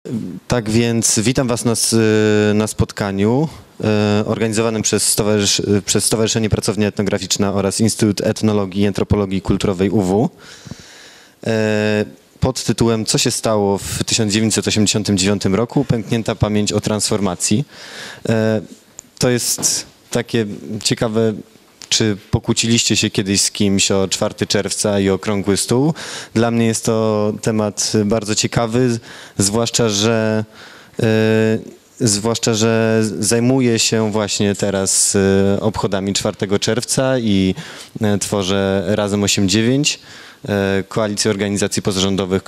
Tak więc witam Was na spotkaniu organizowanym przez Stowarzyszenie Pracownia Etnograficzna oraz Instytut Etnologii i Antropologii Kulturowej UW pod tytułem Co się stało w 1989 roku? Pęknięta pamięć o transformacji. To jest takie ciekawe. Czy pokłóciliście się kiedyś z kimś o 4 czerwca i okrągły stół? Dla mnie jest to temat bardzo ciekawy, zwłaszcza, że zajmuję się właśnie teraz obchodami 4 czerwca i tworzę Razem 8-9, koalicję organizacji pozarządowych,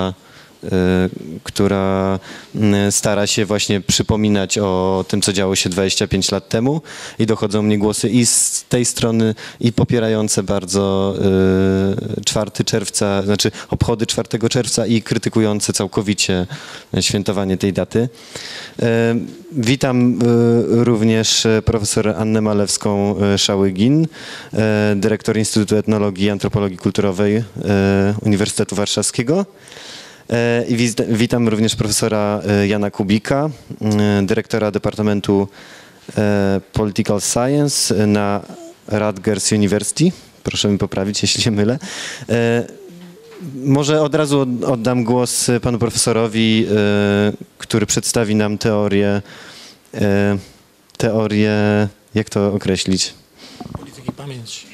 która stara się właśnie przypominać o tym, co działo się 25 lat temu, i dochodzą mnie głosy i z tej strony, i popierające bardzo 4 czerwca, znaczy obchody 4 czerwca, i krytykujące całkowicie świętowanie tej daty. Witam również profesor Annę Malewską-Szałygin, dyrektor Instytutu Etnologii i Antropologii Kulturowej Uniwersytetu Warszawskiego. I witam również profesora Jana Kubika, dyrektora Departamentu Political Science na Rutgers University. Proszę mi poprawić, jeśli się mylę. Może od razu oddam głos panu profesorowi, który przedstawi nam teorię, jak to określić? Polityki pamięci.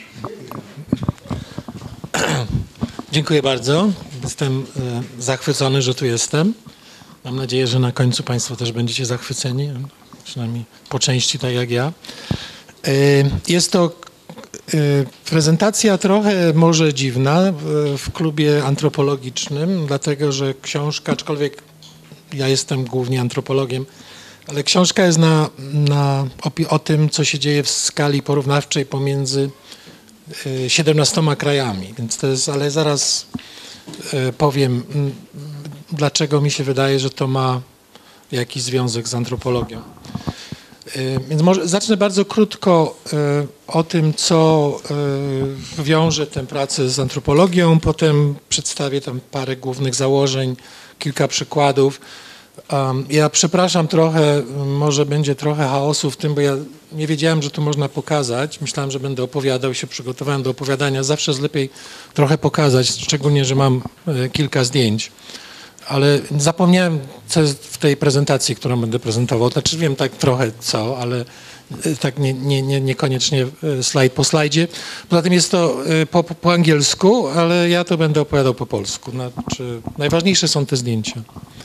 Dziękuję bardzo. Jestem zachwycony, że tu jestem. Mam nadzieję, że na końcu Państwo też będziecie zachwyceni, przynajmniej po części tak jak ja. Jest to prezentacja trochę może dziwna w klubie antropologicznym, dlatego że książka, aczkolwiek ja jestem głównie antropologiem, ale książka jest o tym, co się dzieje w skali porównawczej pomiędzy 17 krajami, więc to jest, ale zaraz powiem, dlaczego mi się wydaje, że to ma jakiś związek z antropologią. Więc może zacznę bardzo krótko o tym, co wiąże tę pracę z antropologią, potem przedstawię tam parę głównych założeń, kilka przykładów. Ja przepraszam trochę, może będzie trochę chaosu w tym, bo ja nie wiedziałem, że to można pokazać. Myślałem, że będę opowiadał, się przygotowałem do opowiadania. Zawsze jest lepiej trochę pokazać, szczególnie, że mam kilka zdjęć. Ale zapomniałem, co jest w tej prezentacji, którą będę prezentował. Znaczy wiem tak trochę co, ale tak niekoniecznie slajd po slajdzie. Poza tym jest to po angielsku, ale ja to będę opowiadał po polsku. Znaczy, najważniejsze są te zdjęcia.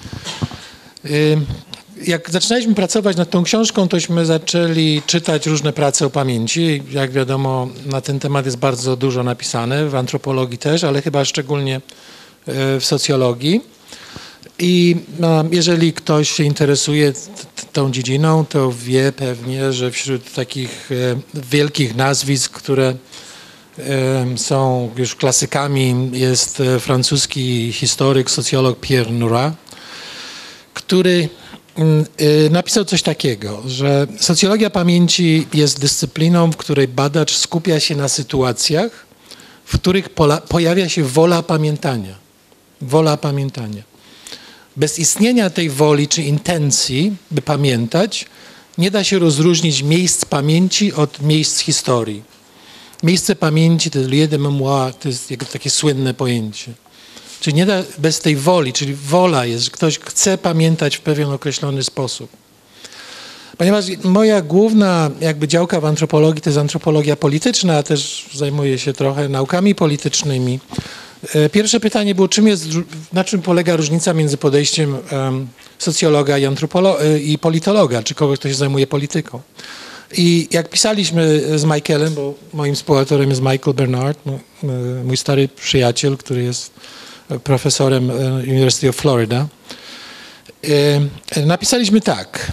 Jak zaczynaliśmy pracować nad tą książką, tośmy zaczęli czytać różne prace o pamięci. Jak wiadomo, na ten temat jest bardzo dużo napisane, w antropologii też, ale chyba szczególnie w socjologii. I jeżeli ktoś się interesuje tą dziedziną, to wie pewnie, że wśród takich wielkich nazwisk, które są już klasykami, jest francuski historyk, socjolog Pierre Nora, który napisał coś takiego, że socjologia pamięci jest dyscypliną, w której badacz skupia się na sytuacjach, w których pojawia się wola pamiętania. Wola pamiętania. Bez istnienia tej woli czy intencji, by pamiętać, nie da się rozróżnić miejsc pamięci od miejsc historii. Miejsce pamięci to lieu de mémoire, to jest jego takie słynne pojęcie. Czyli nie da bez tej woli, czyli wola jest, że ktoś chce pamiętać w pewien określony sposób. Ponieważ moja główna jakby działka w antropologii to jest antropologia polityczna, a też zajmuję się trochę naukami politycznymi. Pierwsze pytanie było, na czym polega różnica między podejściem socjologa i politologa, czy kogoś, kto się zajmuje polityką. I jak pisaliśmy z Michaelem, bo moim współautorem jest Michael Bernard, mój stary przyjaciel, który jest profesorem University of Florida, napisaliśmy tak.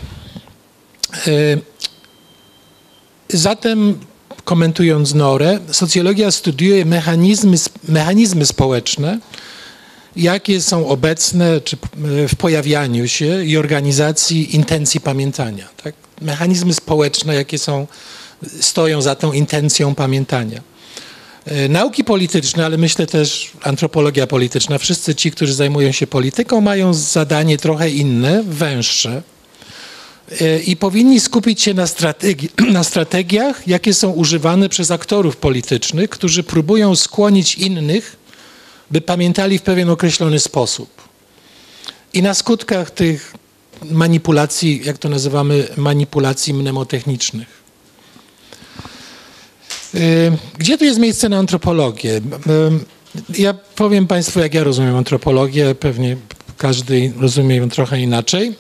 Zatem, komentując Norę, socjologia studiuje mechanizmy społeczne, jakie są obecne w pojawianiu się i organizacji intencji pamiętania. Tak? Mechanizmy społeczne, jakie stoją za tą intencją pamiętania. Nauki polityczne, ale myślę też antropologia polityczna, wszyscy ci, którzy zajmują się polityką, mają zadanie trochę inne, węższe i powinni skupić się na strategiach, jakie są używane przez aktorów politycznych, którzy próbują skłonić innych, by pamiętali w pewien określony sposób. I na skutkach tych manipulacji, jak to nazywamy, manipulacji mnemotechnicznych. Gdzie tu jest miejsce na antropologię? Ja powiem Państwu, jak ja rozumiem antropologię, pewnie każdy rozumie ją trochę inaczej.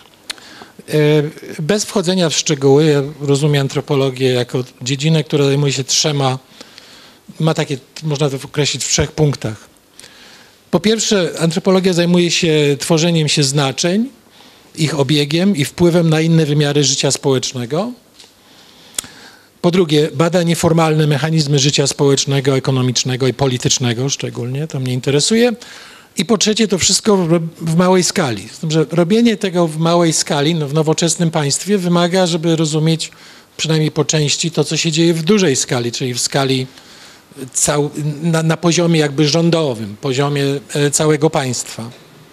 Bez wchodzenia w szczegóły, ja rozumiem antropologię jako dziedzinę, która zajmuje się ma takie, można to określić w 3 punktach. Po pierwsze, antropologia zajmuje się tworzeniem się znaczeń, ich obiegiem i wpływem na inne wymiary życia społecznego. Po drugie, bada nieformalne mechanizmy życia społecznego, ekonomicznego i politycznego szczególnie, to mnie interesuje. I po trzecie, to wszystko w małej skali. Z tym, że robienie tego w małej skali, w nowoczesnym państwie wymaga, żeby rozumieć przynajmniej po części to, co się dzieje w dużej skali, czyli w skali na poziomie jakby rządowym, poziomie całego państwa.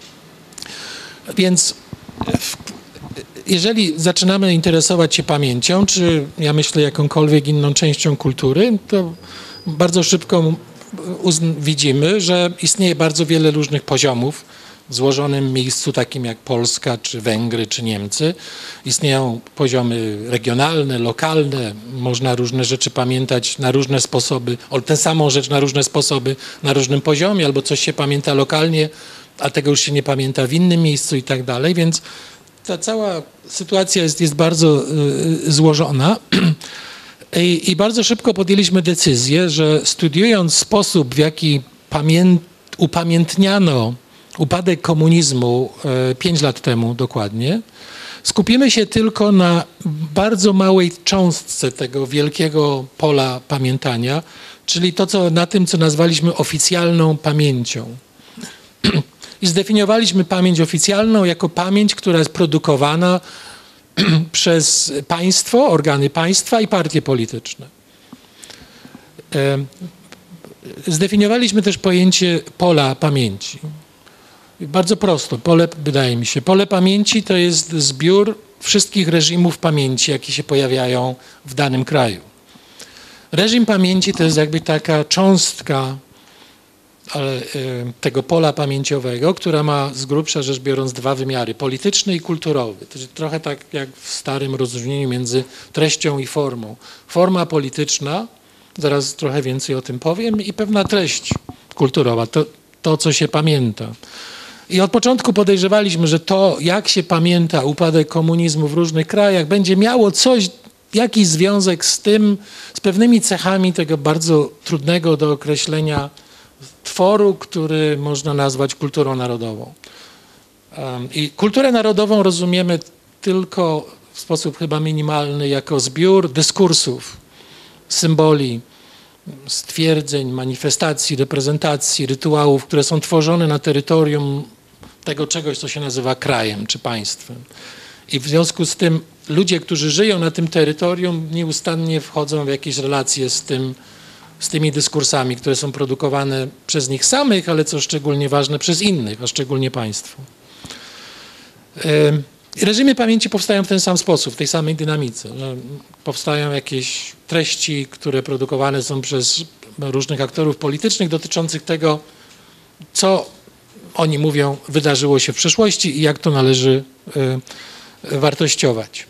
Więc jeżeli zaczynamy interesować się pamięcią, czy ja myślę jakąkolwiek inną częścią kultury, to bardzo szybko widzimy, że istnieje bardzo wiele różnych poziomów w złożonym miejscu, takim jak Polska, czy Węgry, czy Niemcy. Istnieją poziomy regionalne, lokalne, można różne rzeczy pamiętać na różne sposoby, tę samą rzecz na różne sposoby, na różnym poziomie, albo coś się pamięta lokalnie, a tego już się nie pamięta w innym miejscu i tak dalej, więc ta cała sytuacja jest bardzo złożona i bardzo szybko podjęliśmy decyzję, że studiując sposób, w jaki upamiętniano upadek komunizmu 5 lat temu dokładnie, skupimy się tylko na bardzo małej cząstce tego wielkiego pola pamiętania, czyli na tym, co nazwaliśmy oficjalną pamięcią. I zdefiniowaliśmy pamięć oficjalną jako pamięć, która jest produkowana przez państwo, organy państwa i partie polityczne. Zdefiniowaliśmy też pojęcie pola pamięci. Bardzo prosto, wydaje mi się, pole pamięci to jest zbiór wszystkich reżimów pamięci, jakie się pojawiają w danym kraju. Reżim pamięci to jest jakby taka cząstka tego pola pamięciowego, która ma z grubsza rzecz biorąc 2 wymiary, polityczny i kulturowy. To jest trochę tak jak w starym rozróżnieniu między treścią i formą. Forma polityczna, zaraz trochę więcej o tym powiem, i pewna treść kulturowa, to co się pamięta. I od początku podejrzewaliśmy, że to, jak się pamięta upadek komunizmu w różnych krajach, będzie miało jakiś związek z pewnymi cechami tego bardzo trudnego do określenia tworu, który można nazwać kulturą narodową. I kulturę narodową rozumiemy tylko w sposób chyba minimalny jako zbiór dyskursów, symboli, stwierdzeń, manifestacji, reprezentacji, rytuałów, które są tworzone na terytorium tego czegoś, co się nazywa krajem czy państwem. I w związku z tym ludzie, którzy żyją na tym terytorium, nieustannie wchodzą w jakieś relacje z tymi dyskursami, które są produkowane przez nich samych, ale co szczególnie ważne, przez innych, a szczególnie państwo. Reżimy pamięci powstają w ten sam sposób, w tej samej dynamice. Powstają jakieś treści, które produkowane są przez różnych aktorów politycznych dotyczących tego, co oni mówią wydarzyło się w przeszłości i jak to należy wartościować.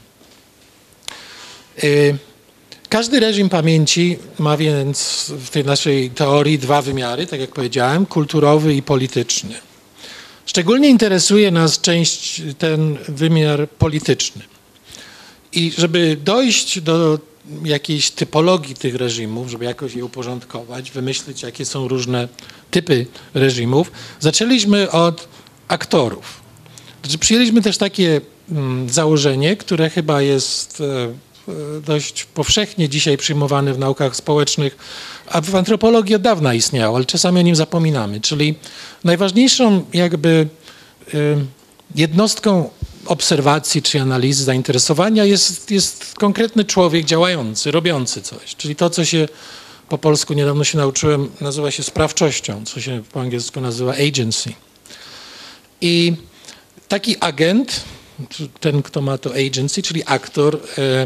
Każdy reżim pamięci ma więc w tej naszej teorii 2 wymiary, tak jak powiedziałem, kulturowy i polityczny. Szczególnie interesuje nas ten wymiar polityczny. I żeby dojść do jakiejś typologii tych reżimów, żeby jakoś je uporządkować, wymyślić, jakie są różne typy reżimów, zaczęliśmy od aktorów. Znaczy, przyjęliśmy też takie założenie, które chyba jest dość powszechnie dzisiaj przyjmowane w naukach społecznych, a w antropologii od dawna istniało, ale czasami o nim zapominamy. Czyli najważniejszą jakby jednostką obserwacji czy analizy, zainteresowania jest konkretny człowiek działający, robiący coś. Czyli to, co się po polsku niedawno się nauczyłem, nazywa się sprawczością, co się po angielsku nazywa agency. I taki agent, ten kto ma to agency, czyli aktor,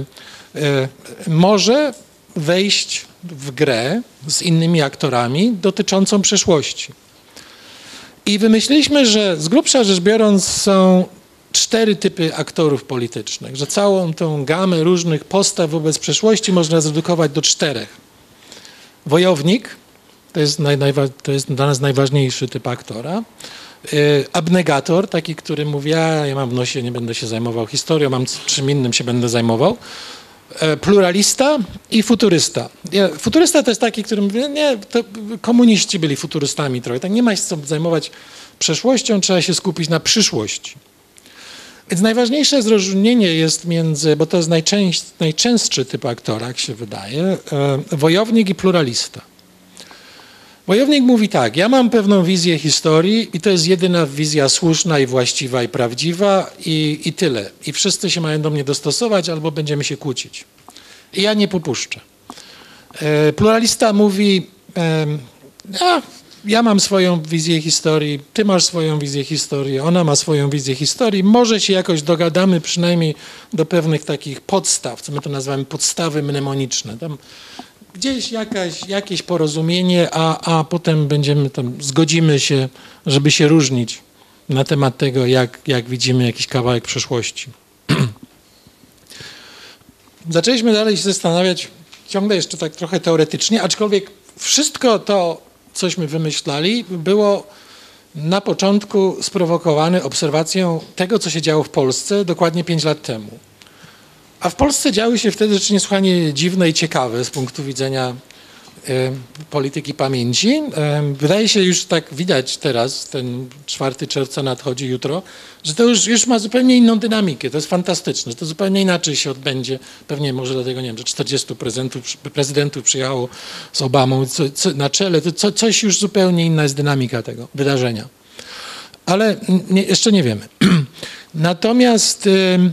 może wejść w grę z innymi aktorami dotyczącą przeszłości. I wymyśliliśmy, że z grubsza rzecz biorąc są 4 typy aktorów politycznych, że całą tą gamę różnych postaw wobec przeszłości można zredukować do 4. Wojownik, to jest dla nas najważniejszy typ aktora. Abnegator, taki, który mówi, ja mam w nosie, nie będę się zajmował historią, mam czym innym się będę zajmował. Pluralista i futurysta. Futurysta to jest taki, który mówi, nie, to komuniści byli futurystami trochę, tak nie ma się co zajmować przeszłością, trzeba się skupić na przyszłości. Więc najważniejsze rozróżnienie jest między, bo to jest najczęstszy typ aktora, jak się wydaje, wojownik i pluralista. Wojownik mówi tak, ja mam pewną wizję historii i to jest jedyna wizja słuszna i właściwa i prawdziwa i tyle. I wszyscy się mają do mnie dostosować albo będziemy się kłócić. I ja nie popuszczę. Pluralista mówi, ja mam swoją wizję historii, ty masz swoją wizję historii, ona ma swoją wizję historii, może się jakoś dogadamy przynajmniej do pewnych takich podstaw, co my to nazywamy podstawy mnemoniczne. Tam gdzieś jakieś porozumienie, a potem zgodzimy się, żeby się różnić na temat tego, jak widzimy jakiś kawałek przeszłości. Zaczęliśmy dalej się zastanawiać, ciągle jeszcze tak trochę teoretycznie, aczkolwiek wszystko to, cośmy wymyślali, było na początku sprowokowane obserwacją tego, co się działo w Polsce dokładnie 5 lat temu. A w Polsce działy się wtedy rzeczy niesłychanie dziwne i ciekawe z punktu widzenia polityki pamięci. Wydaje się już tak widać teraz, ten 4 czerwca nadchodzi jutro, że to już ma zupełnie inną dynamikę. To jest fantastyczne, że to zupełnie inaczej się odbędzie. Pewnie może dlatego, nie wiem, że 40 prezydentów przyjechało z Obamą na czele. To coś już zupełnie inna jest dynamika tego wydarzenia. Ale jeszcze nie wiemy. Natomiast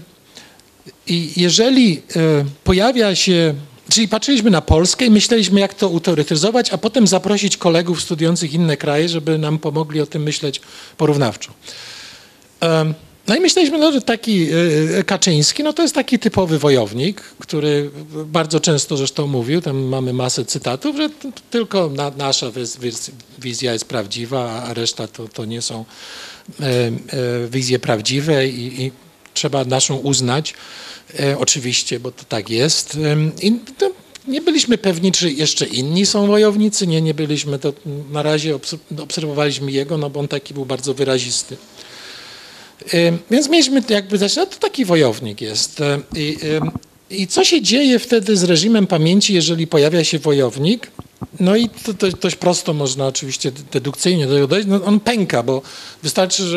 jeżeli pojawia się, czyli patrzyliśmy na Polskę i myśleliśmy, jak to autorytyzować, a potem zaprosić kolegów studiujących inne kraje, żeby nam pomogli o tym myśleć porównawczo. No i myśleliśmy, że taki Kaczyński, no to jest taki typowy wojownik, który bardzo często zresztą mówił, tam mamy masę cytatów, że tylko nasza wizja jest prawdziwa, a reszta to nie są wizje prawdziwe i trzeba naszą uznać, oczywiście, bo to tak jest. I to nie byliśmy pewni, czy jeszcze inni są wojownicy, nie byliśmy, to na razie obserwowaliśmy jego, no bo on taki był bardzo wyrazisty. Więc mieliśmy jakby zacząć, to taki wojownik jest. I co się dzieje wtedy z reżimem pamięci, jeżeli pojawia się wojownik? No i to dość prosto można oczywiście dedukcyjnie do tego dojść. No on pęka, bo wystarczy,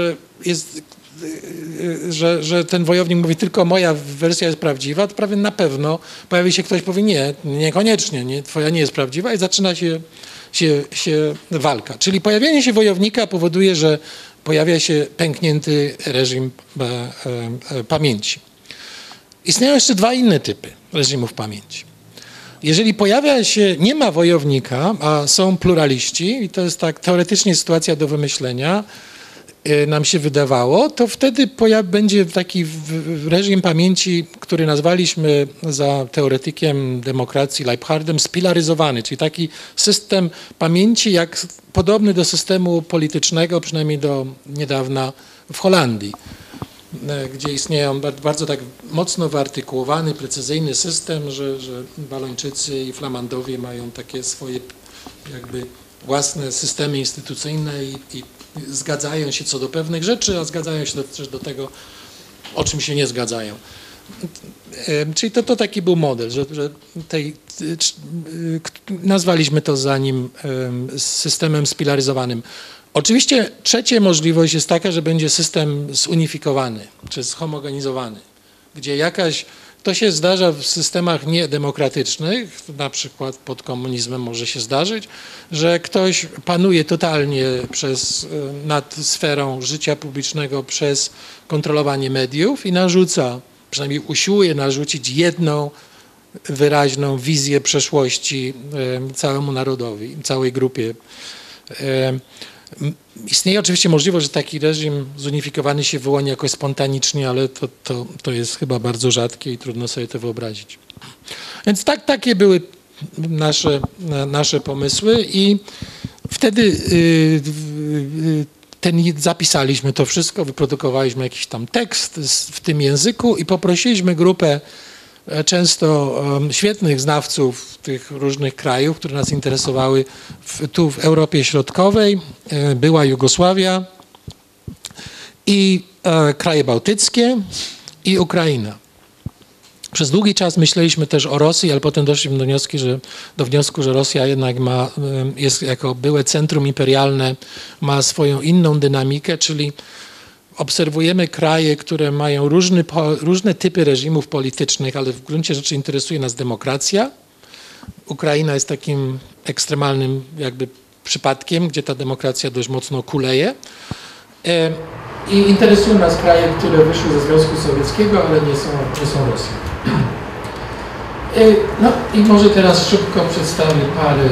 że ten wojownik mówi, tylko moja wersja jest prawdziwa, to prawie na pewno pojawi się ktoś, powie nie, niekoniecznie, twoja nie jest prawdziwa i zaczyna się walka. Czyli pojawienie się wojownika powoduje, że pojawia się pęknięty reżim pamięci. Istnieją jeszcze 2 inne typy reżimów pamięci. Jeżeli nie ma wojownika, a są pluraliści, i to jest tak teoretycznie sytuacja do wymyślenia, nam się wydawało, to wtedy będzie taki reżim pamięci, który nazwaliśmy za teoretykiem demokracji Leiphardtem spilaryzowany, czyli taki system pamięci podobny do systemu politycznego, przynajmniej do niedawna w Holandii, gdzie istnieją bardzo tak mocno wyartykułowany, precyzyjny system, że Walończycy i Flamandowie mają takie swoje jakby własne systemy instytucyjne i zgadzają się co do pewnych rzeczy, a zgadzają się też do tego, o czym się nie zgadzają. Czyli to taki był model, że nazwaliśmy to za nim systemem spilaryzowanym. Oczywiście trzecia możliwość jest taka, że będzie system zunifikowany, czy zhomogenizowany, gdzie to się zdarza w systemach niedemokratycznych, na przykład pod komunizmem może się zdarzyć, że ktoś panuje totalnie nad sferą życia publicznego przez kontrolowanie mediów i przynajmniej usiłuje narzucić jedną wyraźną wizję przeszłości całemu narodowi, całej grupie. Istnieje oczywiście możliwość, że taki reżim zunifikowany się wyłoni jakoś spontanicznie, ale to jest chyba bardzo rzadkie i trudno sobie to wyobrazić. Więc takie były nasze pomysły i wtedy zapisaliśmy to wszystko, wyprodukowaliśmy jakiś tam tekst w tym języku i poprosiliśmy grupę często świetnych znawców tych różnych krajów, które nas interesowały tu w Europie Środkowej, była Jugosławia i kraje bałtyckie i Ukraina. Przez długi czas myśleliśmy też o Rosji, ale potem doszliśmy do wniosku, że Rosja jednak jest jako byłe centrum imperialne, ma swoją inną dynamikę, czyli obserwujemy kraje, które mają różne typy reżimów politycznych, ale w gruncie rzeczy interesuje nas demokracja. Ukraina jest takim ekstremalnym jakby przypadkiem, gdzie ta demokracja dość mocno kuleje. I interesują nas kraje, które wyszły ze Związku Sowieckiego, ale nie są Rosją. No i może teraz szybko przedstawię parę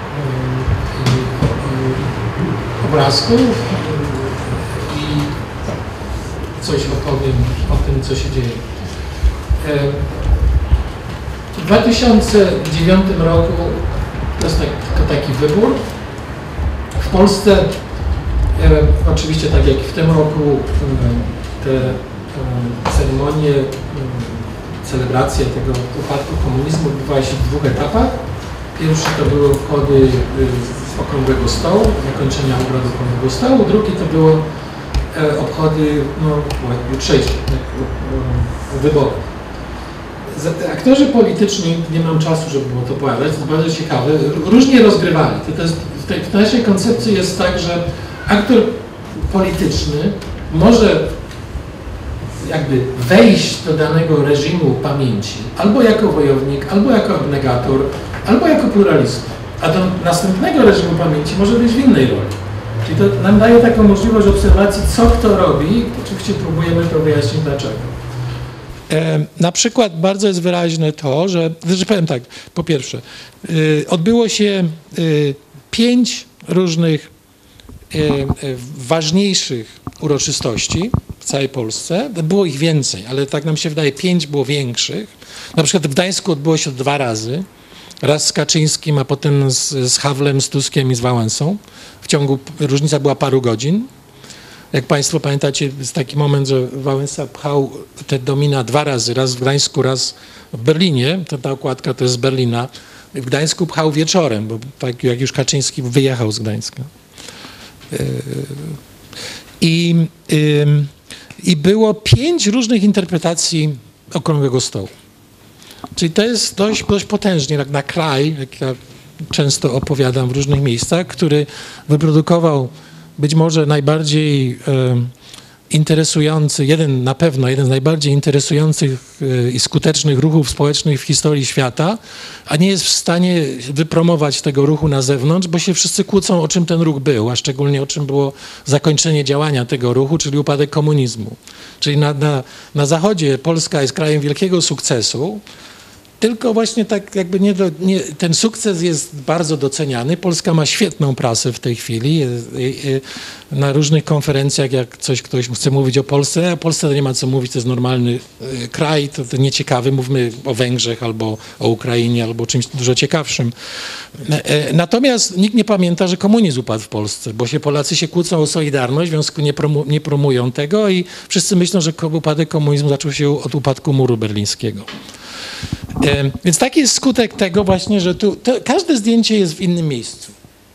obrazków i coś opowiem o tym, co się dzieje. W 2009 roku to jest taki wybór. W Polsce oczywiście tak jak w tym roku te ceremonie, celebracje tego upadku komunizmu odbywały się w dwóch etapach. Pierwszy to były obchody Okrągłego Stołu, zakończenia obrad Okrągłego Stołu. Drugi to było obchody jutrzejsze, wyborów. Aktorzy polityczni, nie mam czasu, żeby było to opowiadać, to bardzo ciekawe, różnie rozgrywali. W naszej koncepcji jest tak, że aktor polityczny może jakby wejść do danego reżimu pamięci albo jako wojownik, albo jako abnegator, albo jako pluralista, a do następnego reżimu pamięci może być w innej roli. Czyli to nam daje taką możliwość obserwacji, co kto robi. Oczywiście próbujemy to wyjaśnić dlaczego. Na przykład bardzo jest wyraźne to, że powiem tak, po pierwsze, odbyło się 5 różnych ważniejszych uroczystości w całej Polsce. Było ich więcej, ale tak nam się wydaje, 5 było większych. Na przykład w Gdańsku odbyło się 2 razy. Raz z Kaczyńskim, a potem z Hawlem, z Tuskiem i z Wałęsą. Różnica była paru godzin. Jak Państwo pamiętacie, jest taki moment, że Wałęsa pchał te domina 2 razy, raz w Gdańsku, raz w Berlinie. Ta okładka to jest z Berlina. W Gdańsku pchał wieczorem, bo tak jak już Kaczyński wyjechał z Gdańska. I było 5 różnych interpretacji Okrągłego Stołu. Czyli to jest dość potężnie, jak na kraj, jak ja często opowiadam w różnych miejscach, który wyprodukował być może najbardziej interesujący, na pewno jeden z najbardziej interesujących i skutecznych ruchów społecznych w historii świata, a nie jest w stanie wypromować tego ruchu na zewnątrz, bo się wszyscy kłócą, o czym ten ruch był, a szczególnie o czym było zakończenie działania tego ruchu, czyli upadek komunizmu. Czyli na Zachodzie Polska jest krajem wielkiego sukcesu, tylko właśnie tak jakby ten sukces jest bardzo doceniany. Polska ma świetną prasę w tej chwili. Na różnych konferencjach, jak ktoś chce mówić o Polsce, a Polsce to nie ma co mówić, to jest normalny kraj, to nieciekawy. Mówmy o Węgrzech albo o Ukrainie, albo o czymś dużo ciekawszym. Natomiast nikt nie pamięta, że komunizm upadł w Polsce, bo Polacy się kłócą o Solidarność, w związku nie promują tego i wszyscy myślą, że upadek komunizmu zaczął się od upadku muru berlińskiego. Więc taki jest skutek tego właśnie, że każde zdjęcie jest w innym miejscu.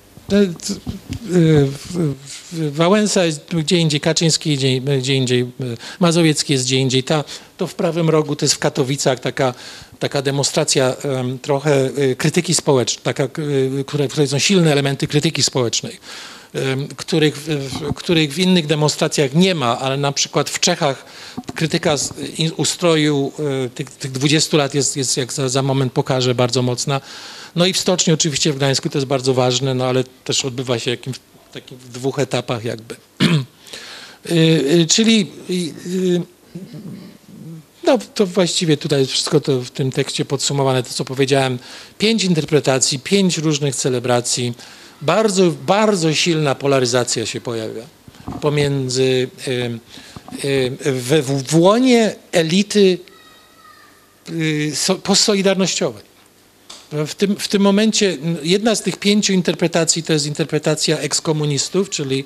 Wałęsa jest gdzie indziej, Kaczyński gdzie indziej, Mazowiecki jest gdzie indziej. To w prawym rogu to jest w Katowicach taka demonstracja trochę krytyki społecznej, w której są silne elementy krytyki społecznej, których w innych demonstracjach nie ma, ale na przykład w Czechach krytyka ustroju tych 20 lat jest jak za moment pokażę, bardzo mocna. No i w stoczni oczywiście w Gdańsku to jest bardzo ważne, no ale też odbywa się w 2 etapach jakby. Czyli to właściwie tutaj wszystko to w tym tekście podsumowane, to co powiedziałem. 5 interpretacji, 5 różnych celebracji. Bardzo, bardzo silna polaryzacja się pojawia pomiędzy w łonie elity postsolidarnościowej. W tym momencie jedna z tych 5 interpretacji to jest interpretacja ekskomunistów, czyli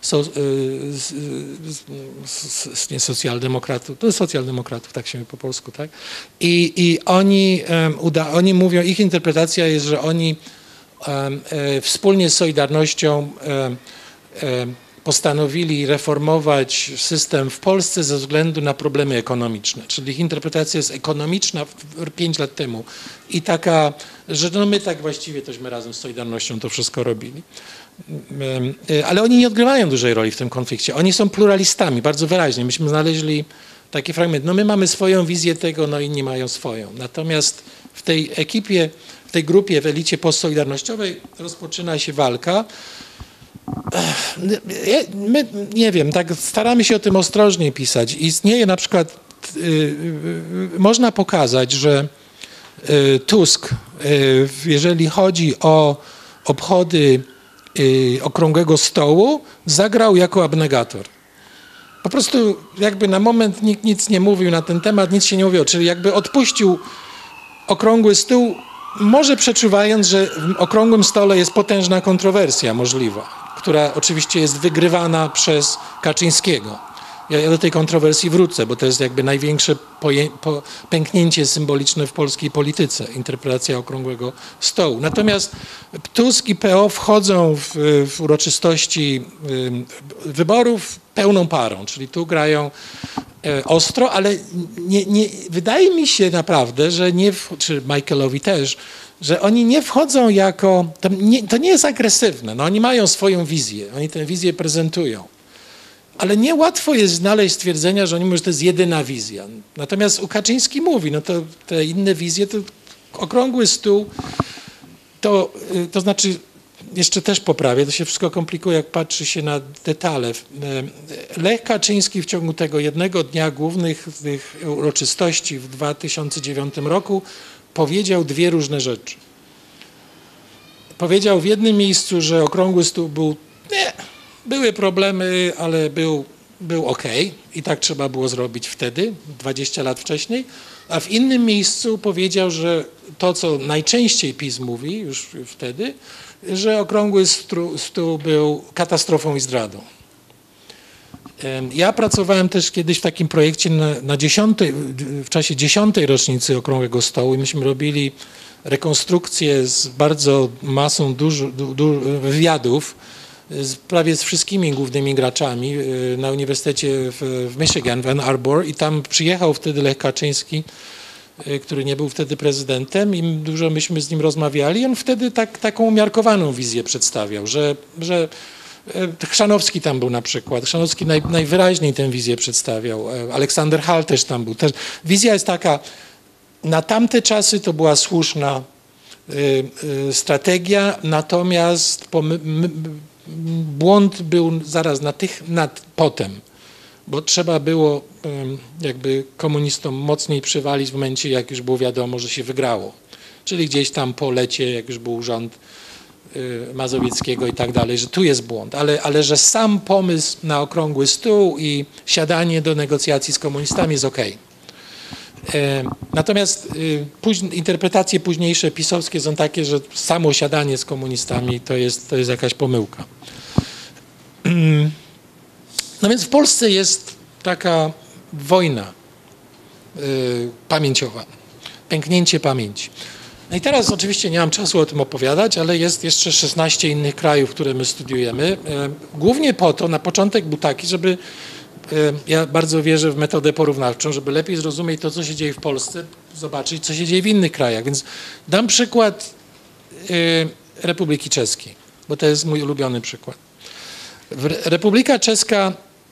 nie socjaldemokratów, to jest socjaldemokratów, tak się mówi po polsku, tak? I oni mówią, ich interpretacja jest, że oni wspólnie z Solidarnością postanowili reformować system w Polsce ze względu na problemy ekonomiczne. Czyli ich interpretacja jest ekonomiczna 5 lat temu i taka, że no my tak właściwie tośmy razem z Solidarnością to wszystko robili. Ale oni nie odgrywają dużej roli w tym konflikcie. Oni są pluralistami, bardzo wyraźnie. Myśmy znaleźli taki fragment. No my mamy swoją wizję tego, no inni mają swoją. Natomiast w tej ekipie, w tej grupie, w elicie postsolidarnościowej rozpoczyna się walka. My, nie wiem, tak staramy się o tym ostrożnie pisać. Istnieje na przykład, można pokazać, że Tusk, jeżeli chodzi o obchody okrągłego stołu, zagrał jako abnegator. Po prostu jakby na moment nikt nic nie mówił na ten temat, nic się nie mówiło, czyli jakby odpuścił okrągły stół, może przeczuwając, że w okrągłym stole jest potężna kontrowersja możliwa, która oczywiście jest wygrywana przez Kaczyńskiego. Ja do tej kontrowersji wrócę, bo to jest jakby największe pęknięcie symboliczne w polskiej polityce, interpretacja okrągłego stołu. Natomiast Tusk i PO wchodzą w uroczystości wyborów pełną parą, czyli tu grają ostro, ale wydaje mi się naprawdę, że czy Michaelowi też, że oni nie wchodzą jako, to nie jest agresywne, no oni mają swoją wizję, oni tę wizję prezentują. Ale niełatwo jest znaleźć stwierdzenia, że oni mówią, że to jest jedyna wizja. Natomiast Kaczyński mówi, no to te inne wizje, to okrągły stół, to znaczy, jeszcze też poprawię, to się wszystko komplikuje, jak patrzy się na detale. Lech Kaczyński w ciągu tego jednego dnia głównych tych uroczystości w 2009 roku powiedział 2 różne rzeczy. Powiedział w jednym miejscu, że okrągły stół był, były problemy, ale był okej i tak trzeba było zrobić wtedy, 20 lat wcześniej, a w innym miejscu powiedział, że to, co najczęściej PiS mówi już wtedy, że okrągły stół był katastrofą i zdradą. Ja pracowałem też kiedyś w takim projekcie w czasie 10. rocznicy Okrągłego Stołu i myśmy robili rekonstrukcję z bardzo masą wywiadów, prawie z wszystkimi głównymi graczami na Uniwersytecie w Michigan, w Ann Arbor i tam przyjechał wtedy Lech Kaczyński, który nie był wtedy prezydentem i dużo myśmy z nim rozmawiali i on wtedy taką umiarkowaną wizję przedstawiał, że Chrzanowski tam był na przykład, Chrzanowski najwyraźniej tę wizję przedstawiał, Aleksander Hall też tam był. Wizja jest taka, na tamte czasy to była słuszna strategia, natomiast błąd był zaraz potem, bo trzeba było jakby komunistom mocniej przywalić w momencie, jak już było wiadomo, że się wygrało. Czyli gdzieś tam po lecie, jak już był rząd Mazowieckiego i tak dalej, że tu jest błąd, ale że sam pomysł na okrągły stół i siadanie do negocjacji z komunistami jest okej. Natomiast interpretacje późniejsze pisowskie są takie, że samo siadanie z komunistami to jest jakaś pomyłka. No więc w Polsce jest taka wojna pamięciowa, pęknięcie pamięci. No i teraz oczywiście nie mam czasu o tym opowiadać, ale jest jeszcze 16 innych krajów, które my studiujemy. Głównie po to, na początek był taki, żeby, ja bardzo wierzę w metodę porównawczą, żeby lepiej zrozumieć to, co się dzieje w Polsce, zobaczyć, co się dzieje w innych krajach. Więc dam przykład Republiki Czeskiej, bo to jest mój ulubiony przykład. Republika Czeska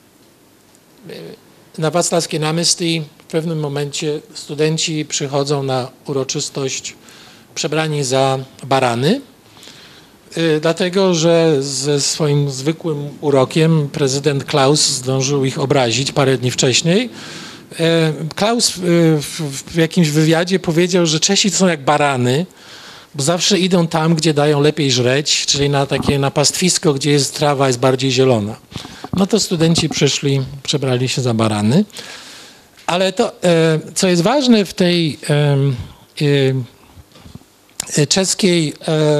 na Wacławskie Náměstí w pewnym momencie studenci przychodzą na uroczystość przebrani za barany, dlatego że ze swoim zwykłym urokiem prezydent Klaus zdążył ich obrazić parę dni wcześniej, Klaus w jakimś wywiadzie powiedział, że Czesi to są jak barany, bo zawsze idą tam, gdzie dają lepiej żreć, czyli na pastwisko, gdzie jest trawa jest bardziej zielona. No to studenci przebrali się za barany. Ale to, co jest ważne w tej czeskiej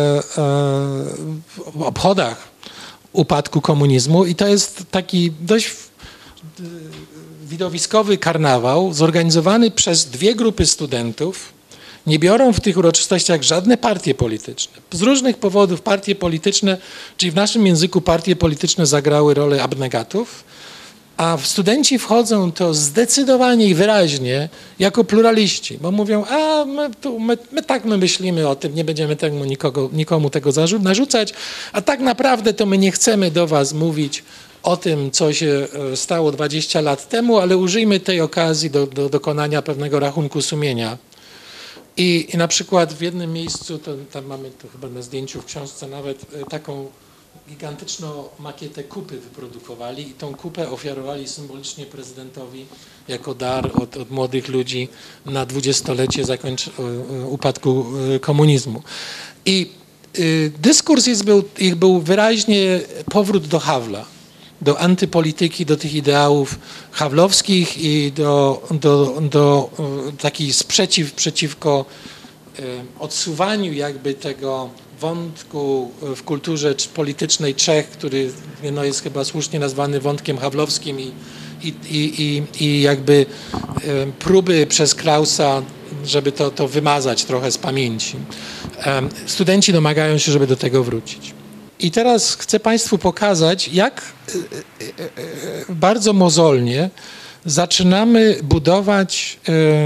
obchodach upadku komunizmu, i to jest taki dość widowiskowy karnawał zorganizowany przez dwie grupy studentów. Nie biorą w tych uroczystościach żadne partie polityczne. Z różnych powodów partie polityczne, czyli w naszym języku partie polityczne zagrały rolę abnegatów, a studenci wchodzą to zdecydowanie i wyraźnie jako pluraliści, bo mówią, a my tak myślimy o tym, nie będziemy temu nikomu tego narzucać, a tak naprawdę to my nie chcemy do was mówić o tym, co się stało 20 lat temu, ale użyjmy tej okazji do dokonania pewnego rachunku sumienia. I na przykład w jednym miejscu, tam mamy to chyba na zdjęciu w książce nawet, taką gigantyczną makietę kupy wyprodukowali i tą kupę ofiarowali symbolicznie prezydentowi jako dar od młodych ludzi na 20-lecie upadku komunizmu. I dyskurs ich był wyraźnie powrót do Hawla, do antypolityki, do tych ideałów hawlowskich i do taki sprzeciw przeciwko odsuwaniu jakby tego wątku w kulturze politycznej Czech, który no, jest chyba słusznie nazwany wątkiem hawlowskim i jakby próby przez Klausa, żeby to wymazać trochę z pamięci. Studenci domagają się, żeby do tego wrócić. I teraz chcę Państwu pokazać, jak bardzo mozolnie zaczynamy budować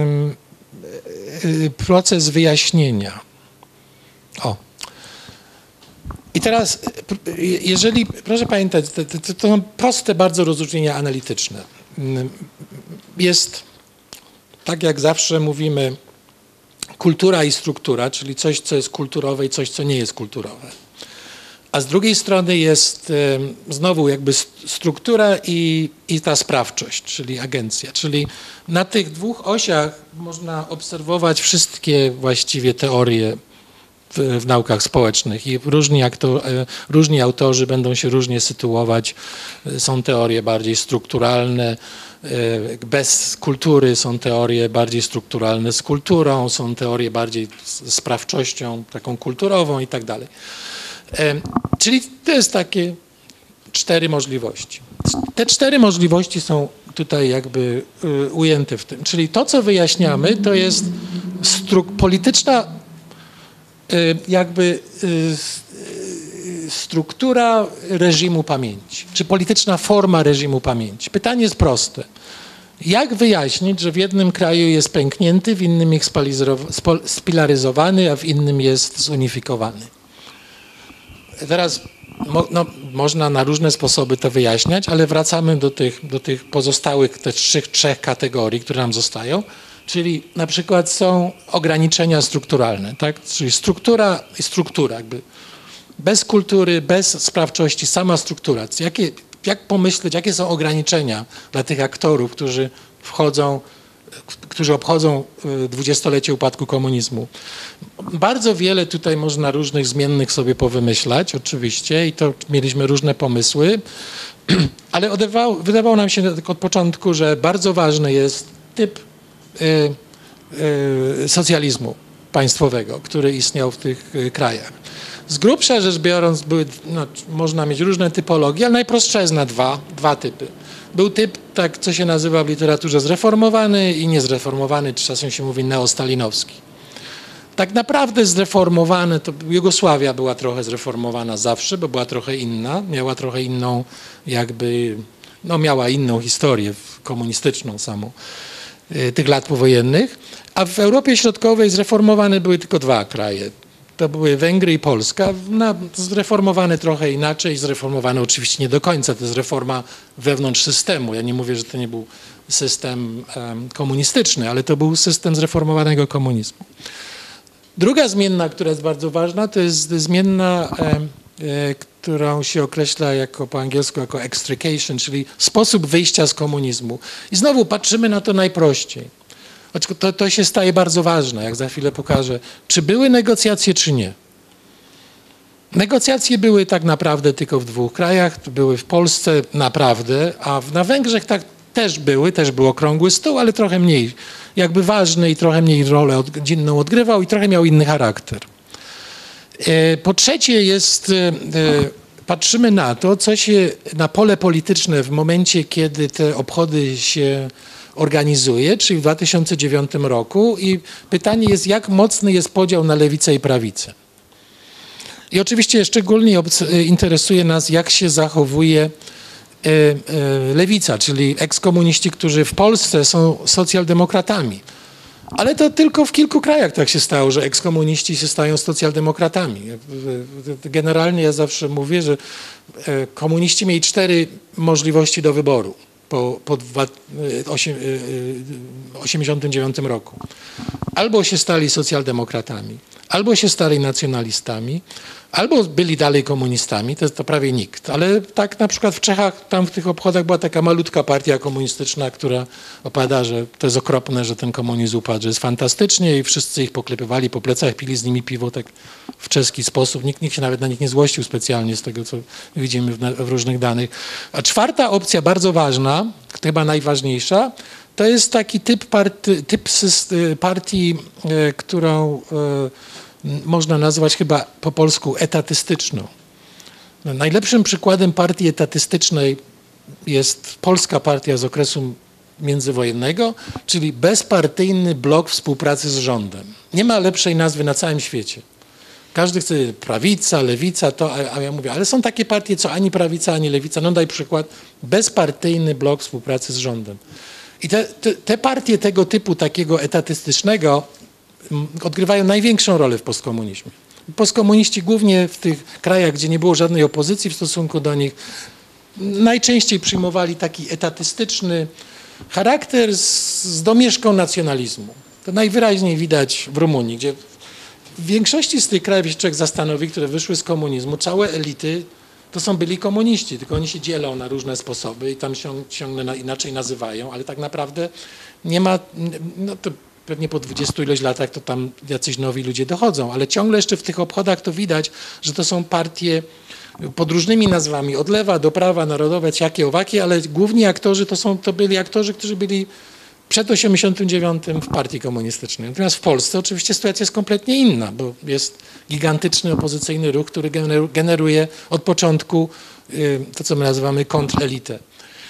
proces wyjaśnienia. I teraz, proszę pamiętać, to są proste bardzo rozróżnienia analityczne. Jest, tak jak zawsze mówimy, kultura i struktura, czyli coś, co jest kulturowe i coś, co nie jest kulturowe. A z drugiej strony jest znowu jakby struktura i ta sprawczość, czyli agencja. Czyli na tych dwóch osiach można obserwować wszystkie właściwie teorie w naukach społecznych i różni autorzy będą się różnie sytuować. Są teorie bardziej strukturalne, bez kultury, są teorie bardziej strukturalne z kulturą, są teorie bardziej z sprawczością taką kulturową i tak dalej. Czyli to jest takie 4 możliwości. Te 4 możliwości są tutaj jakby ujęte w tym. Czyli to, co wyjaśniamy, to jest polityczna jakby struktura reżimu pamięci, czy polityczna forma reżimu pamięci. Pytanie jest proste. Jak wyjaśnić, że w jednym kraju jest pęknięty, w innym jest spilaryzowany, a w innym jest zunifikowany? Teraz można na różne sposoby to wyjaśniać, ale wracamy do tych pozostałych trzech kategorii, które nam zostają, czyli na przykład są ograniczenia strukturalne, tak? Czyli struktura i struktura, jakby bez kultury, bez sprawczości, sama struktura. Jak pomyśleć, jakie są ograniczenia dla tych aktorów, którzy obchodzą 20-lecie upadku komunizmu. Bardzo wiele tutaj można różnych zmiennych sobie powymyślać, oczywiście, i to mieliśmy różne pomysły, ale wydawało nam się od początku, że bardzo ważny jest typ socjalizmu państwowego, który istniał w tych krajach. Z grubsza rzecz biorąc, można mieć różne typologie, ale najprostsza jest na dwa typy. Był typ, tak co się nazywa w literaturze zreformowany i niezreformowany, czy czasem się mówi neostalinowski. Tak naprawdę zreformowany, to Jugosławia była trochę zreformowana zawsze, bo była trochę inna, miała trochę inną miała inną historię komunistyczną samą tych lat powojennych, a w Europie Środkowej zreformowane były tylko 2 kraje. To były Węgry i Polska, zreformowane trochę inaczej, zreformowane oczywiście nie do końca, to jest reforma wewnątrz systemu. Ja nie mówię, że to nie był system komunistyczny, ale to był system zreformowanego komunizmu. Druga zmienna, która jest bardzo ważna, to jest zmienna którą się określa jako po angielsku jako extrication, czyli sposób wyjścia z komunizmu. I znowu patrzymy na to najprościej. To się staje bardzo ważne, jak za chwilę pokażę. Czy były negocjacje, czy nie? Negocjacje były tak naprawdę tylko w 2 krajach. Były w Polsce naprawdę, a na Węgrzech tak też był okrągły stół, ale trochę mniej jakby ważny i trochę mniej rolę inną odgrywał i trochę miał inny charakter. Po trzecie patrzymy na to, co się na pole polityczne w momencie, kiedy te obchody się organizuje, czyli w 2009 roku i pytanie jest, jak mocny jest podział na lewicę i prawicę. I oczywiście szczególnie interesuje nas, jak się zachowuje lewica, czyli ekskomuniści, którzy w Polsce są socjaldemokratami. Ale to tylko w kilku krajach tak się stało, że ekskomuniści się stają socjaldemokratami. Generalnie ja zawsze mówię, że komuniści mieli 4 możliwości do wyboru po 1989 roku. Albo się stali socjaldemokratami, albo się stali nacjonalistami, albo byli dalej komunistami, to prawie nikt. Ale tak na przykład w Czechach, tam w tych obchodach była taka malutka partia komunistyczna, która opowiada, że to jest okropne, że ten komunizm upadł, że jest fantastycznie i wszyscy ich poklepywali po plecach, pili z nimi piwo tak w czeski sposób. Nikt się nawet na nich nie złościł specjalnie z tego, co widzimy w różnych danych. A 4. opcja, bardzo ważna, chyba najważniejsza, to jest taki typ partii, którą można nazwać chyba po polsku etatystyczną. Najlepszym przykładem partii etatystycznej jest polska partia z okresu międzywojennego, czyli bezpartyjny blok współpracy z rządem. Nie ma lepszej nazwy na całym świecie. Każdy chce prawica, lewica, a ja mówię, ale są takie partie, co ani prawica, ani lewica. No daj przykład, bezpartyjny blok współpracy z rządem. I te partie tego typu, takiego etatystycznego, odgrywają największą rolę w postkomunizmie. Postkomuniści głównie w tych krajach, gdzie nie było żadnej opozycji w stosunku do nich, najczęściej przyjmowali taki etatystyczny charakter z domieszką nacjonalizmu. To najwyraźniej widać w Rumunii, gdzie w większości z tych krajów, jeśli człowiek zastanowi, które wyszły z komunizmu, całe elity to byli komuniści, tylko oni się dzielą na różne sposoby i tam się ciągle inaczej nazywają, ale tak naprawdę nie ma, no to pewnie po 20 ileś latach to tam jacyś nowi ludzie dochodzą, ale ciągle jeszcze w tych obchodach to widać, że to są partie pod różnymi nazwami, od lewa do prawa, narodowe, jakie owakie, ale główni aktorzy to byli aktorzy, którzy byli przed 89 w partii komunistycznej. Natomiast w Polsce oczywiście sytuacja jest kompletnie inna, bo jest gigantyczny opozycyjny ruch, który generuje od początku to, co my nazywamy kontrelitę.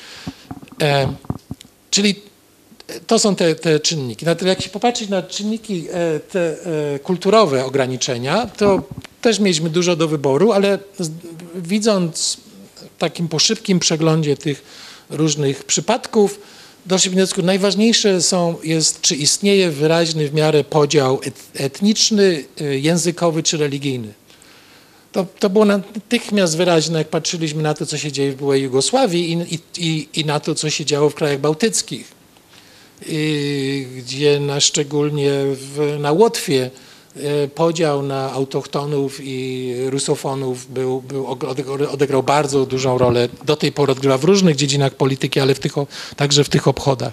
Czyli to są te czynniki. Jak się popatrzeć na czynniki te kulturowe ograniczenia, to też mieliśmy dużo do wyboru, ale widząc takim po szybkim przeglądzie tych różnych przypadków, doszliśmy do wniosku, najważniejsze jest, czy istnieje wyraźny w miarę podział etniczny, językowy czy religijny. To było natychmiast wyraźne, jak patrzyliśmy na to, co się dzieje w byłej Jugosławii i na to, co się działo w krajach bałtyckich, gdzie szczególnie na Łotwie podział na autochtonów i rusofonów odegrał bardzo dużą rolę. Do tej pory odgrywa w różnych dziedzinach polityki, ale także w tych obchodach.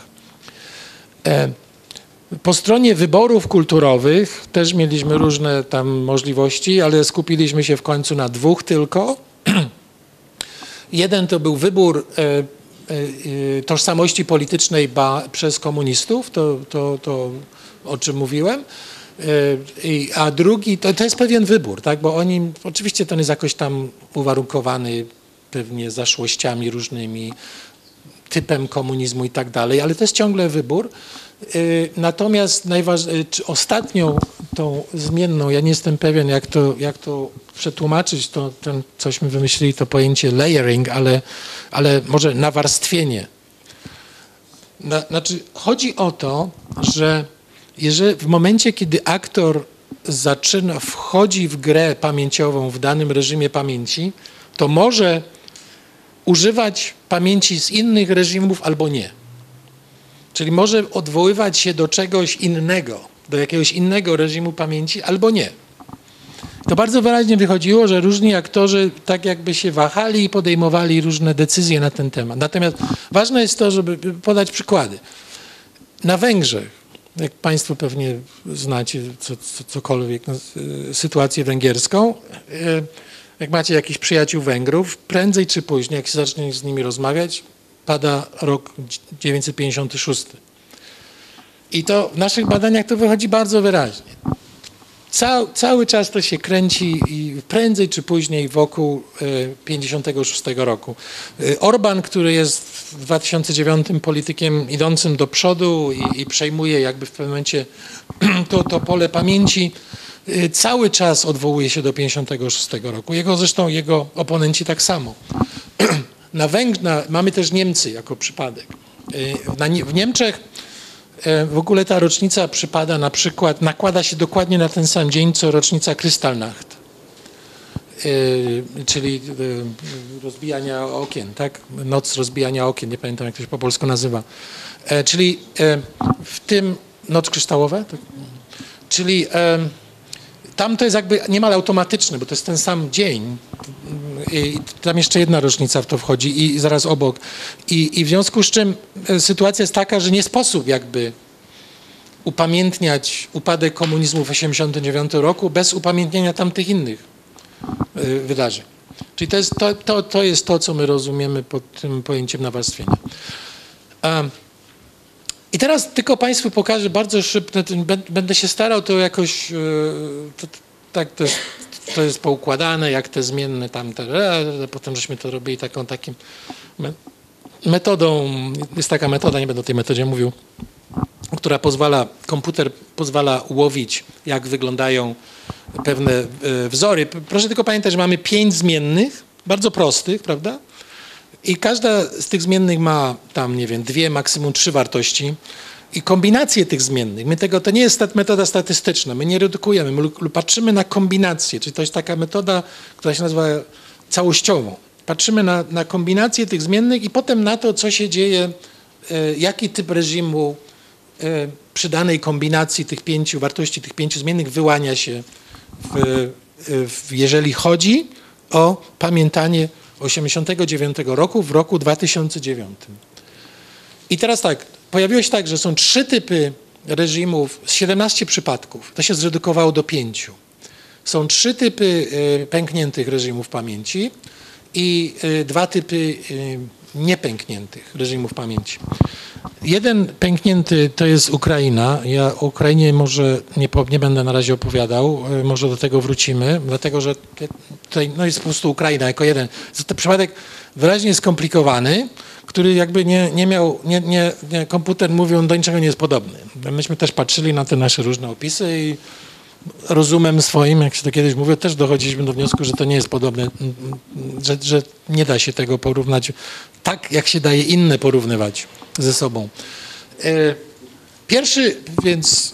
Po stronie wyborów kulturowych też mieliśmy różne tam możliwości, ale skupiliśmy się w końcu na 2 tylko. Jeden to był wybór tożsamości politycznej przez komunistów, to o czym mówiłem. A drugi, to jest pewien wybór, tak? Bo oni, oczywiście to jest jakoś tam uwarunkowany pewnie zaszłościami różnymi, typem komunizmu i tak dalej, ale to jest ciągle wybór. Natomiast ostatnią tą zmienną, ja nie jestem pewien, jak to przetłumaczyć, cośmy wymyślili to pojęcie layering, ale może nawarstwienie. Znaczy, chodzi o to, że jeżeli w momencie, kiedy aktor wchodzi w grę pamięciową w danym reżimie pamięci, to może używać pamięci z innych reżimów albo nie. Czyli może odwoływać się do czegoś innego, do jakiegoś innego reżimu pamięci albo nie. to bardzo wyraźnie wychodziło, że różni aktorzy tak jakby się wahali i podejmowali różne decyzje na ten temat. Natomiast ważne jest to, żeby podać przykłady. Na Węgrzech, jak Państwo pewnie znacie cokolwiek, sytuację węgierską, jak macie jakichś przyjaciół Węgrów, prędzej czy później, jak się zacznie z nimi rozmawiać, pada rok 956. I to w naszych badaniach to wychodzi bardzo wyraźnie. Cały czas to się kręci i prędzej czy później wokół 56 roku. Orban, który jest w 2009 politykiem idącym do przodu i przejmuje jakby w pewnym momencie to pole pamięci, cały czas odwołuje się do 56 roku. Zresztą jego oponenci tak samo. Mamy też Niemcy jako przypadek. W Niemczech w ogóle ta rocznica przypada na przykład, nakłada się dokładnie na ten sam dzień, co rocznica Kristallnacht, czyli rozbijania okien, tak? Noc rozbijania okien, nie pamiętam jak to się po polsku nazywa. Czyli w tym, noc kryształowa? Tak? Czyli tam to jest jakby niemal automatyczne, bo to jest ten sam dzień. I tam jeszcze jedna rocznica w to wchodzi i zaraz obok. I w związku z czym sytuacja jest taka, że nie sposób jakby upamiętniać upadek komunizmu w 1989 roku bez upamiętnienia tamtych innych wydarzeń. Czyli to jest to, co my rozumiemy pod tym pojęciem nawarstwienia. I teraz tylko Państwu pokażę bardzo szybko, będę się starał to jakoś, to jest poukładane, jak te zmienne potem żeśmy to robili taką metodą, jest taka metoda, nie będę o tej metodzie mówił, która komputer pozwala ułowić, jak wyglądają pewne wzory. Proszę tylko pamiętać, że mamy 5 zmiennych, bardzo prostych, prawda? I każda z tych zmiennych ma tam, nie wiem, 2, maksimum 3 wartości i kombinacje tych zmiennych. To nie jest metoda statystyczna, my nie redukujemy, my patrzymy na kombinacje, czyli to jest taka metoda, która się nazywa całościową. Patrzymy na kombinacje tych zmiennych i potem na to, co się dzieje, jaki typ reżimu przy danej kombinacji tych 5 wartości, tych 5 zmiennych wyłania się, jeżeli chodzi o pamiętanie 1989 roku w roku 2009. I teraz tak, pojawiło się tak, że są 3 typy reżimów, 17 przypadków, to się zredukowało do 5. Są 3 typy pękniętych reżimów pamięci i 2 typy niepękniętych reżimów pamięci. Jeden pęknięty to jest Ukraina. Ja o Ukrainie może nie będę na razie opowiadał, może do tego wrócimy, dlatego że tutaj jest po prostu Ukraina jako jeden. Ten przypadek wyraźnie skomplikowany, który jakby komputer mówił, on do niczego nie jest podobny. Myśmy też patrzyli na te nasze różne opisy i rozumem swoim, jak się to kiedyś mówiło, też dochodziliśmy do wniosku, że to nie jest podobne, że nie da się tego porównać tak, jak się daje inne porównywać ze sobą. Pierwszy, więc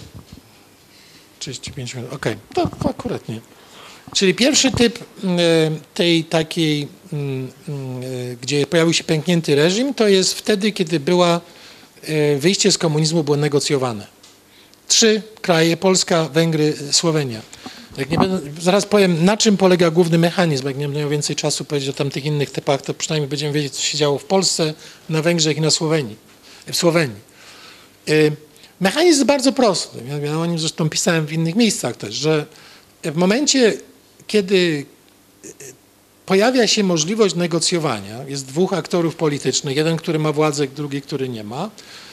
35 minut, okej, to akurat nie. Czyli pierwszy typ tej takiej, gdzie pojawił się pęknięty reżim, to jest wtedy, kiedy wyjście z komunizmu było negocjowane. 3 kraje, Polska, Węgry, Słowenia. Zaraz powiem, na czym polega główny mechanizm. Jak nie będę miał więcej czasu powiedzieć o tamtych innych typach, to przynajmniej będziemy wiedzieć, co się działo w Polsce, na Węgrzech i w Słowenii. Mechanizm jest bardzo prosty. Ja o nim zresztą pisałem w innych miejscach też, że w momencie, kiedy pojawia się możliwość negocjowania, jest 2 aktorów politycznych, jeden, który ma władzę, drugi, który nie ma,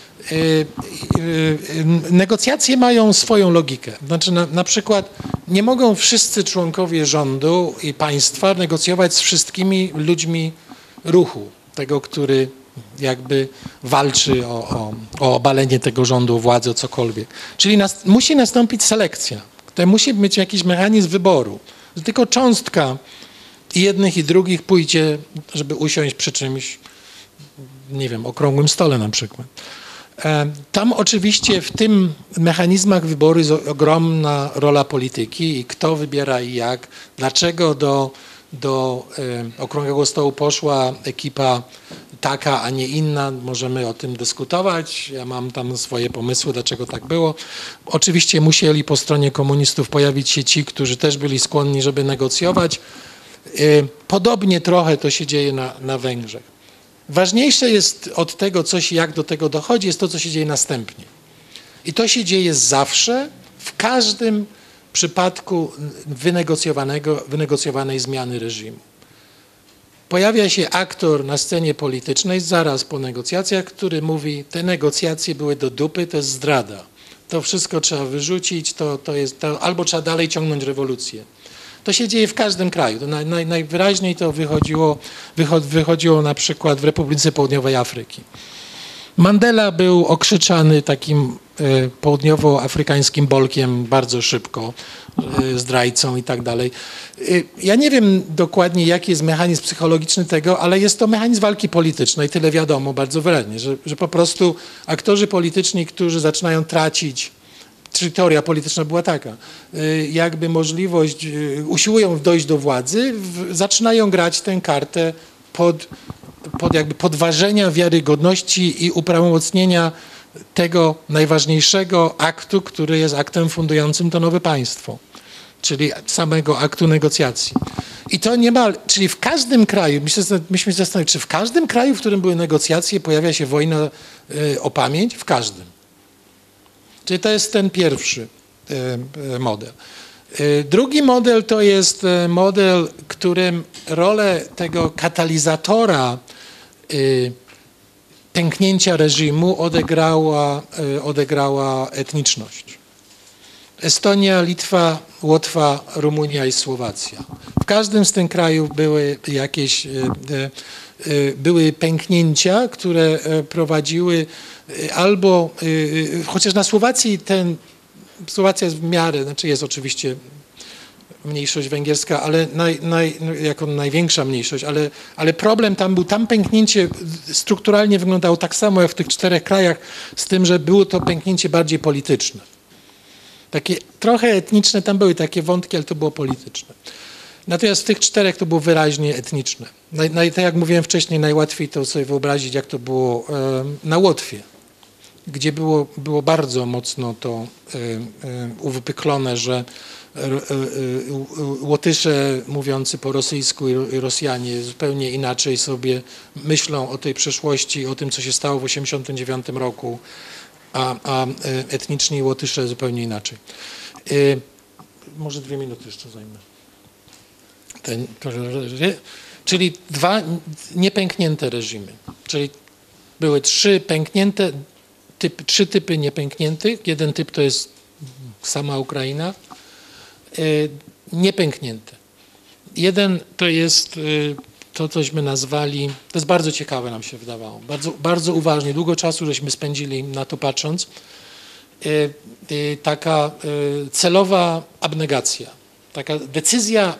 negocjacje mają swoją logikę. Znaczy na przykład nie mogą wszyscy członkowie rządu i państwa negocjować z wszystkimi ludźmi ruchu, tego, który jakby walczy o obalenie tego rządu, o władzę, o cokolwiek. Czyli musi nastąpić selekcja. To musi być jakiś mechanizm wyboru. Tylko cząstka jednych i drugich pójdzie, żeby usiąść przy czymś, nie wiem, okrągłym stole na przykład. Tam oczywiście w tym mechanizmach wyboru jest ogromna rola polityki i kto wybiera i jak, dlaczego do okrągłego stołu poszła ekipa taka, a nie inna. Możemy o tym dyskutować. Ja mam tam swoje pomysły, dlaczego tak było. Oczywiście musieli po stronie komunistów pojawić się ci, którzy też byli skłonni, żeby negocjować. Podobnie trochę to się dzieje na Węgrzech. Ważniejsze jest od tego, jak do tego dochodzi, jest to, co się dzieje następnie. I to się dzieje zawsze, w każdym przypadku wynegocjowanej zmiany reżimu. Pojawia się aktor na scenie politycznej zaraz po negocjacjach, który mówi, te negocjacje były do dupy, to jest zdrada. To wszystko trzeba wyrzucić, albo trzeba dalej ciągnąć rewolucję. To się dzieje w każdym kraju. To najwyraźniej to wychodziło na przykład w Republice Południowej Afryki. Mandela był okrzyczany takim południowoafrykańskim bolkiem bardzo szybko, zdrajcą i tak dalej. Ja nie wiem dokładnie, jaki jest mechanizm psychologiczny tego, ale jest to mechanizm walki politycznej, tyle wiadomo bardzo wyraźnie, że po prostu aktorzy polityczni, którzy zaczynają tracić, czy teoria polityczna była taka, jakby możliwość, usiłują dojść do władzy, zaczynają grać tę kartę pod jakby podważenia wiarygodności i uprawomocnienia tego najważniejszego aktu, który jest aktem fundującym to nowe państwo, czyli samego aktu negocjacji. I to czyli w każdym kraju, myśmy się zastanowili, czy w każdym kraju, w którym były negocjacje, pojawia się wojna o pamięć? W każdym. Czyli to jest ten pierwszy model. Drugi model to jest model, którym rolę tego katalizatora pęknięcia reżimu odegrała etniczność. Estonia, Litwa, Łotwa, Rumunia i Słowacja. W każdym z tych krajów były pęknięcia, które prowadziły chociaż na Słowacji Słowacja jest w miarę, znaczy jest oczywiście mniejszość węgierska, ale jako największa mniejszość, ale problem tam był, tam pęknięcie strukturalnie wyglądało tak samo jak w tych 4 krajach, z tym, że było to pęknięcie bardziej polityczne. Takie trochę etniczne tam były takie wątki, ale to było polityczne. Natomiast w tych 4 to było wyraźnie etniczne. Tak jak mówiłem wcześniej, najłatwiej to sobie wyobrazić, jak to było na Łotwie, gdzie było bardzo mocno to uwypuklone, że Łotysze mówiący po rosyjsku i Rosjanie zupełnie inaczej sobie myślą o tej przeszłości, o tym, co się stało w 1989 roku, a etniczni Łotysze zupełnie inaczej. Może 2 minuty jeszcze zajmę. Czyli 2 niepęknięte reżimy. Czyli były 3 pęknięte, 3 typy niepękniętych. Jeden typ to jest sama Ukraina. Niepęknięte. Jeden to jest to, cośmy nazwali, to jest bardzo ciekawe nam się wydawało, bardzo, bardzo uważnie, długo czasu żeśmy spędzili na to patrząc, taka celowa abnegacja, taka decyzja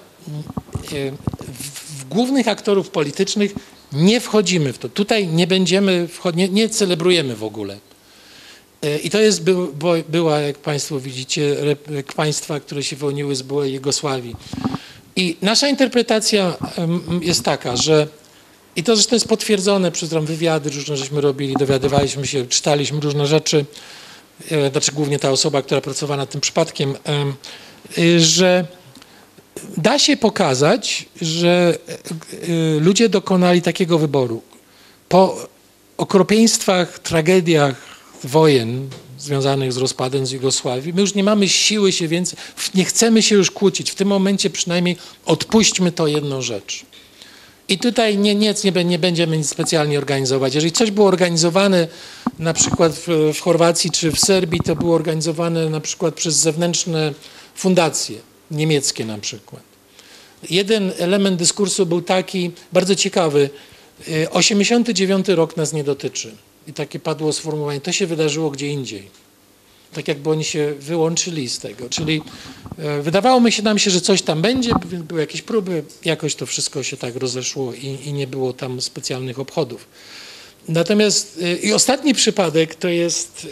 w głównych aktorów politycznych, nie wchodzimy w to, tutaj nie będziemy, nie celebrujemy w ogóle. I to była, jak Państwo widzicie, państwa, które się wyłoniły z byłej Jugosławii. I nasza interpretacja jest taka, że, i to zresztą jest potwierdzone przez tam wywiady różne, żeśmy robili, dowiadywaliśmy się, czytaliśmy różne rzeczy, znaczy głównie ta osoba, która pracowała nad tym przypadkiem, że da się pokazać, że ludzie dokonali takiego wyboru. Po okropieństwach, tragediach wojen związanych z rozpadem z Jugosławii, my już nie mamy siły się więcej, nie chcemy się już kłócić. W tym momencie przynajmniej odpuśćmy to jedną rzecz. I tutaj nie będziemy nic specjalnie organizować. Jeżeli coś było organizowane na przykład w Chorwacji czy w Serbii, to było organizowane na przykład przez zewnętrzne fundacje, niemieckie na przykład. Jeden element dyskursu był taki bardzo ciekawy. 89 rok nas nie dotyczy. I takie padło sformułowanie, to się wydarzyło gdzie indziej. Tak jakby oni się wyłączyli z tego. Czyli wydawało nam się, że coś tam będzie, były jakieś próby, jakoś to wszystko się tak rozeszło i nie było tam specjalnych obchodów. Natomiast i ostatni przypadek to jest,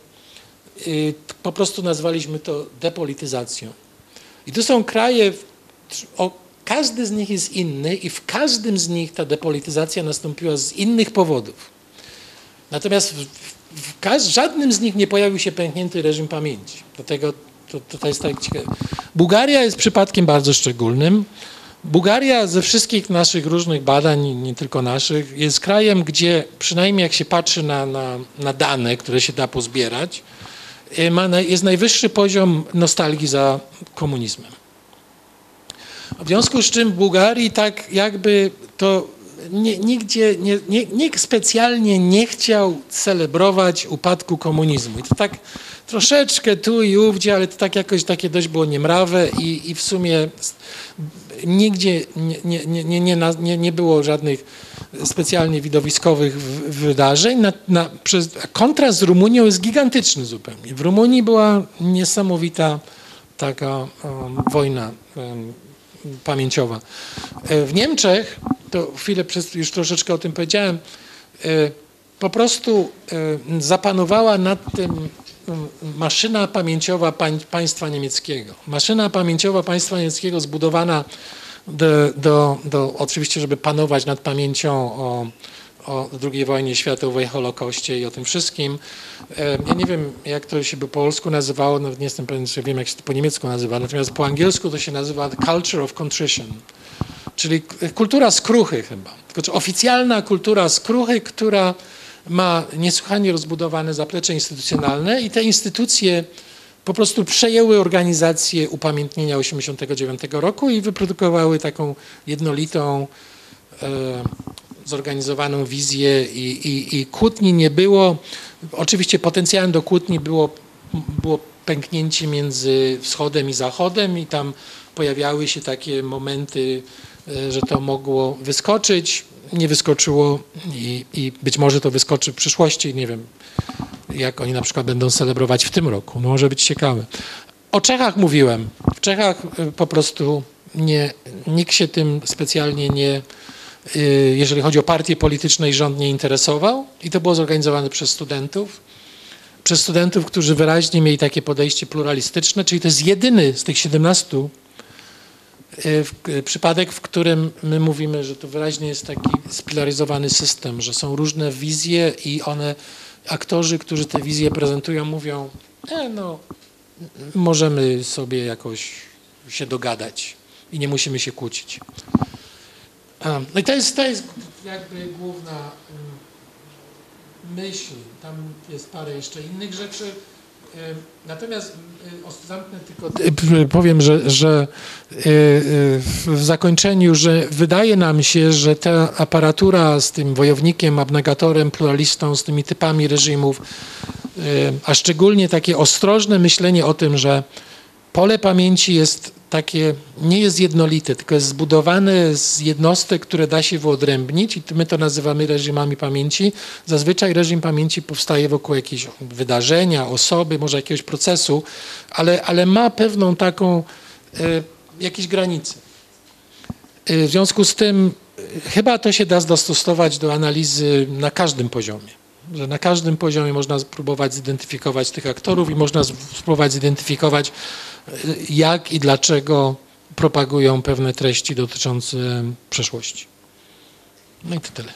po prostu nazwaliśmy to depolityzacją. I tu są kraje, każdy z nich jest inny i w każdym z nich ta depolityzacja nastąpiła z innych powodów. Natomiast w żadnym z nich nie pojawił się pęknięty reżim pamięci. Dlatego to jest tak ciekawe. Bułgaria jest przypadkiem bardzo szczególnym. Bułgaria ze wszystkich naszych różnych badań, nie tylko naszych, jest krajem, gdzie przynajmniej jak się patrzy na dane, które się da pozbierać, jest najwyższy poziom nostalgii za komunizmem. W związku z czym w Bułgarii tak jakby to nikt specjalnie nie chciał celebrować upadku komunizmu. I to tak troszeczkę tu i ówdzie, ale to tak jakoś takie dość było niemrawe i w sumie nigdzie nie było żadnych specjalnie widowiskowych wydarzeń. Kontrast z Rumunią jest gigantyczny zupełnie. W Rumunii była niesamowita taka wojna pamięciowa. W Niemczech, to chwilę już troszeczkę o tym powiedziałem, po prostu zapanowała nad tym maszyna pamięciowa państwa niemieckiego. Maszyna pamięciowa państwa niemieckiego zbudowana oczywiście, żeby panować nad pamięcią o II wojnie światowej, Holokoście i o tym wszystkim. Ja nie wiem, jak to się po polsku nazywało, nawet nie jestem pewien, czy wiem, jak się to po niemiecku nazywa, natomiast po angielsku to się nazywa Culture of Contrition, czyli kultura skruchy chyba. Tylko, oficjalna kultura skruchy, która ma niesłychanie rozbudowane zaplecze instytucjonalne i te instytucje po prostu przejęły organizację upamiętnienia 1989 roku i wyprodukowały taką jednolitą, zorganizowaną wizję i kłótni nie było. Oczywiście potencjałem do kłótni było pęknięcie między wschodem i zachodem i tam pojawiały się takie momenty, że to mogło wyskoczyć. Nie wyskoczyło i być może to wyskoczy w przyszłości. Nie wiem, jak oni na przykład będą celebrować w tym roku. No może być ciekawe. O Czechach mówiłem. W Czechach po prostu nikt się tym specjalnie nie, jeżeli chodzi o partie polityczne i rząd, nie interesował. I to było zorganizowane przez studentów. Przez studentów, którzy wyraźnie mieli takie podejście pluralistyczne, czyli to jest jedyny z tych 17 przypadek, w którym my mówimy, że to wyraźnie jest taki spilaryzowany system, że są różne wizje i aktorzy, którzy te wizje prezentują, mówią, no możemy sobie jakoś się dogadać i nie musimy się kłócić. No i to jest jakby główna myśl. Tam jest parę jeszcze innych rzeczy. Natomiast zamknę tylko, powiem, że w zakończeniu, że wydaje nam się, że ta aparatura z tym wojownikiem, abnegatorem, pluralistą, z tymi typami reżimów, a szczególnie takie ostrożne myślenie o tym, że pole pamięci jest takie, nie jest jednolite, tylko jest zbudowane z jednostek, które da się wyodrębnić i my to nazywamy reżimami pamięci. Zazwyczaj reżim pamięci powstaje wokół jakiegoś wydarzenia, osoby, może jakiegoś procesu, ale ma pewną taką jakieś granice. W związku z tym chyba to się da dostosować do analizy na każdym poziomie. Że na każdym poziomie można spróbować zidentyfikować tych aktorów i można spróbować zidentyfikować, jak i dlaczego propagują pewne treści dotyczące przeszłości. No i to tyle.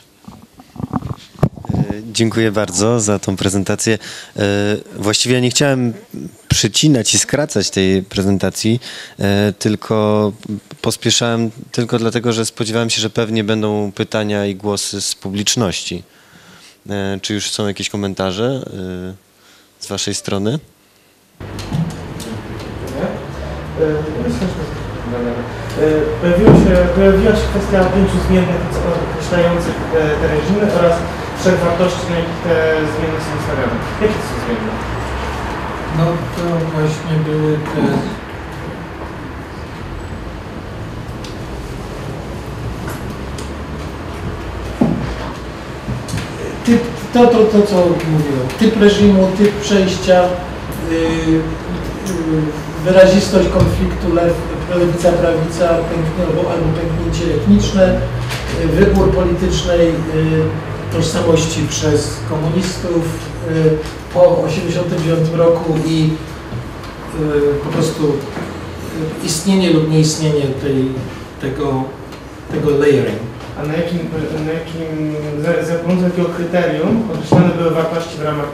Dziękuję bardzo za tą prezentację. Właściwie nie chciałem przycinać i skracać tej prezentacji, tylko pospieszałem tylko dlatego, że spodziewałem się, że pewnie będą pytania i głosy z publiczności. Czy już są jakieś komentarze z waszej strony? Pojawiła się kwestia 5 zmiennych określających te reżimy oraz 3 wartości, na jakich te zmienne są ustawione. Jakie to są zmienne? No to właśnie były te... To, co mówiłem. Typ reżimu, typ przejścia, wyrazistość konfliktu lewica-prawica albo pęknięcie etniczne, wybór politycznej tożsamości przez komunistów po 1989 roku i po prostu istnienie lub nieistnienie tego layering. A na jakim za pomocą jakiego kryterium określone były wartości w ramach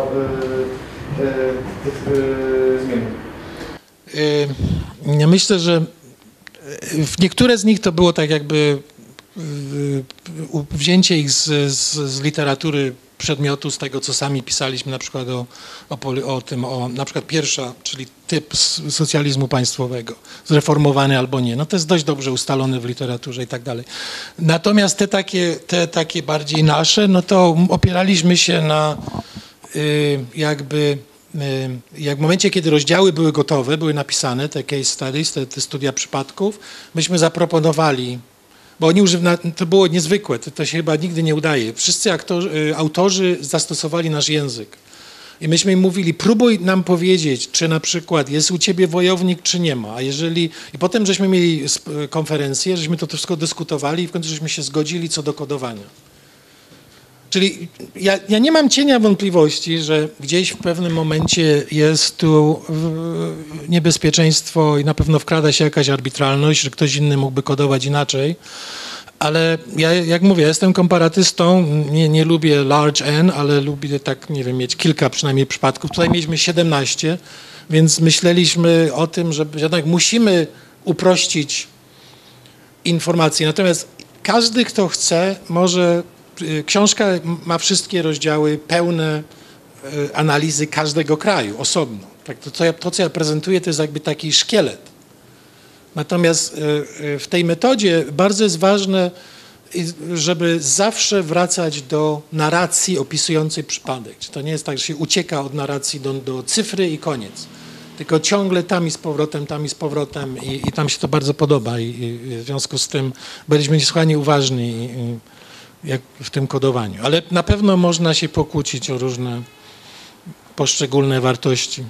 tych zmian? Ja myślę, że w niektóre z nich to było tak jakby wzięcie ich z literatury przedmiotu, z tego, co sami pisaliśmy, na przykład na przykład pierwsza, czyli typ socjalizmu państwowego, zreformowany albo nie. No to jest dość dobrze ustalone w literaturze i tak dalej. Natomiast te takie bardziej nasze, no to opieraliśmy się na jak w momencie, kiedy rozdziały były gotowe, były napisane, te case studies, te studia przypadków, myśmy zaproponowali, bo oni to było niezwykłe, to się chyba nigdy nie udaje. Wszyscy autorzy zastosowali nasz język. I myśmy im mówili, próbuj nam powiedzieć, czy na przykład jest u ciebie wojownik, czy nie ma. I potem żeśmy mieli konferencję, żeśmy to wszystko dyskutowali i w końcu żeśmy się zgodzili co do kodowania. Czyli ja nie mam cienia wątpliwości, że gdzieś w pewnym momencie jest tu niebezpieczeństwo i na pewno wkrada się jakaś arbitralność, że ktoś inny mógłby kodować inaczej, ale ja, jak mówię, jestem komparatystą, nie lubię large N, ale lubię tak, nie wiem, mieć kilka przynajmniej przypadków. Tutaj mieliśmy 17, więc myśleliśmy o tym, że jednak musimy uprościć informacje. Natomiast każdy, kto chce, może... Książka ma wszystkie rozdziały pełne analizy każdego kraju, osobno. Tak, to, co ja prezentuję, to jest jakby taki szkielet. Natomiast w tej metodzie bardzo jest ważne, żeby zawsze wracać do narracji opisującej przypadek. To nie jest tak, że się ucieka od narracji do cyfry i koniec. Tylko ciągle tam i z powrotem i tam się to bardzo podoba i w związku z tym byliśmy niesłychanie uważni jak w tym kodowaniu. Ale na pewno można się pokłócić o różne poszczególne wartości.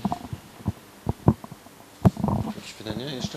Jakieś pytania jeszcze?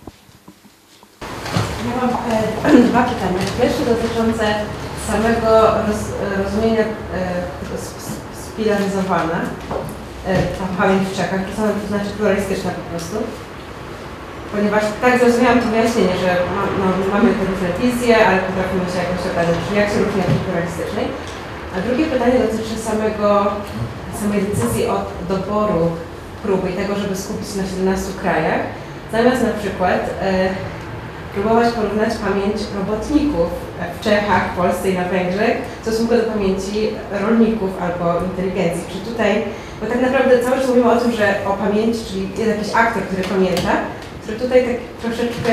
Ja mam dwa pytania. Pierwsze dotyczące samego rozumienia spilaryzowane, ta pamięć w Czechach, to znaczy pluralistyczna po prostu. Ponieważ tak zrozumiałam to wyjaśnienie, że mamy te różne wizje, ale potrafimy się jakoś okazać, że jak się różni od pluralistycznej. A drugie pytanie dotyczy samej decyzji od doboru próby i tego, żeby skupić się na 17 krajach, zamiast na przykład próbować porównać pamięć robotników w Czechach, w Polsce i na Węgrzech w stosunku do pamięci rolników albo inteligencji. Czy tutaj, bo tak naprawdę cały czas mówimy o tym, że o pamięci, czyli jest jakiś aktor, który pamięta, który tutaj tak troszeczkę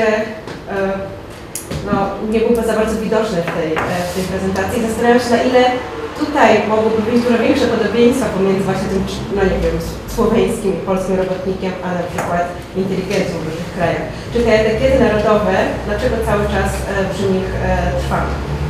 nie byłby za bardzo widoczny w tej prezentacji. Zastanawiam się, na ile tutaj mogłoby być dużo większe podobieństwa pomiędzy właśnie tym, nie wiem, słoweńskim i polskim robotnikiem, a na przykład inteligencją w różnych krajach. Czy te etykiety narodowe, dlaczego cały czas przy nich trwamy?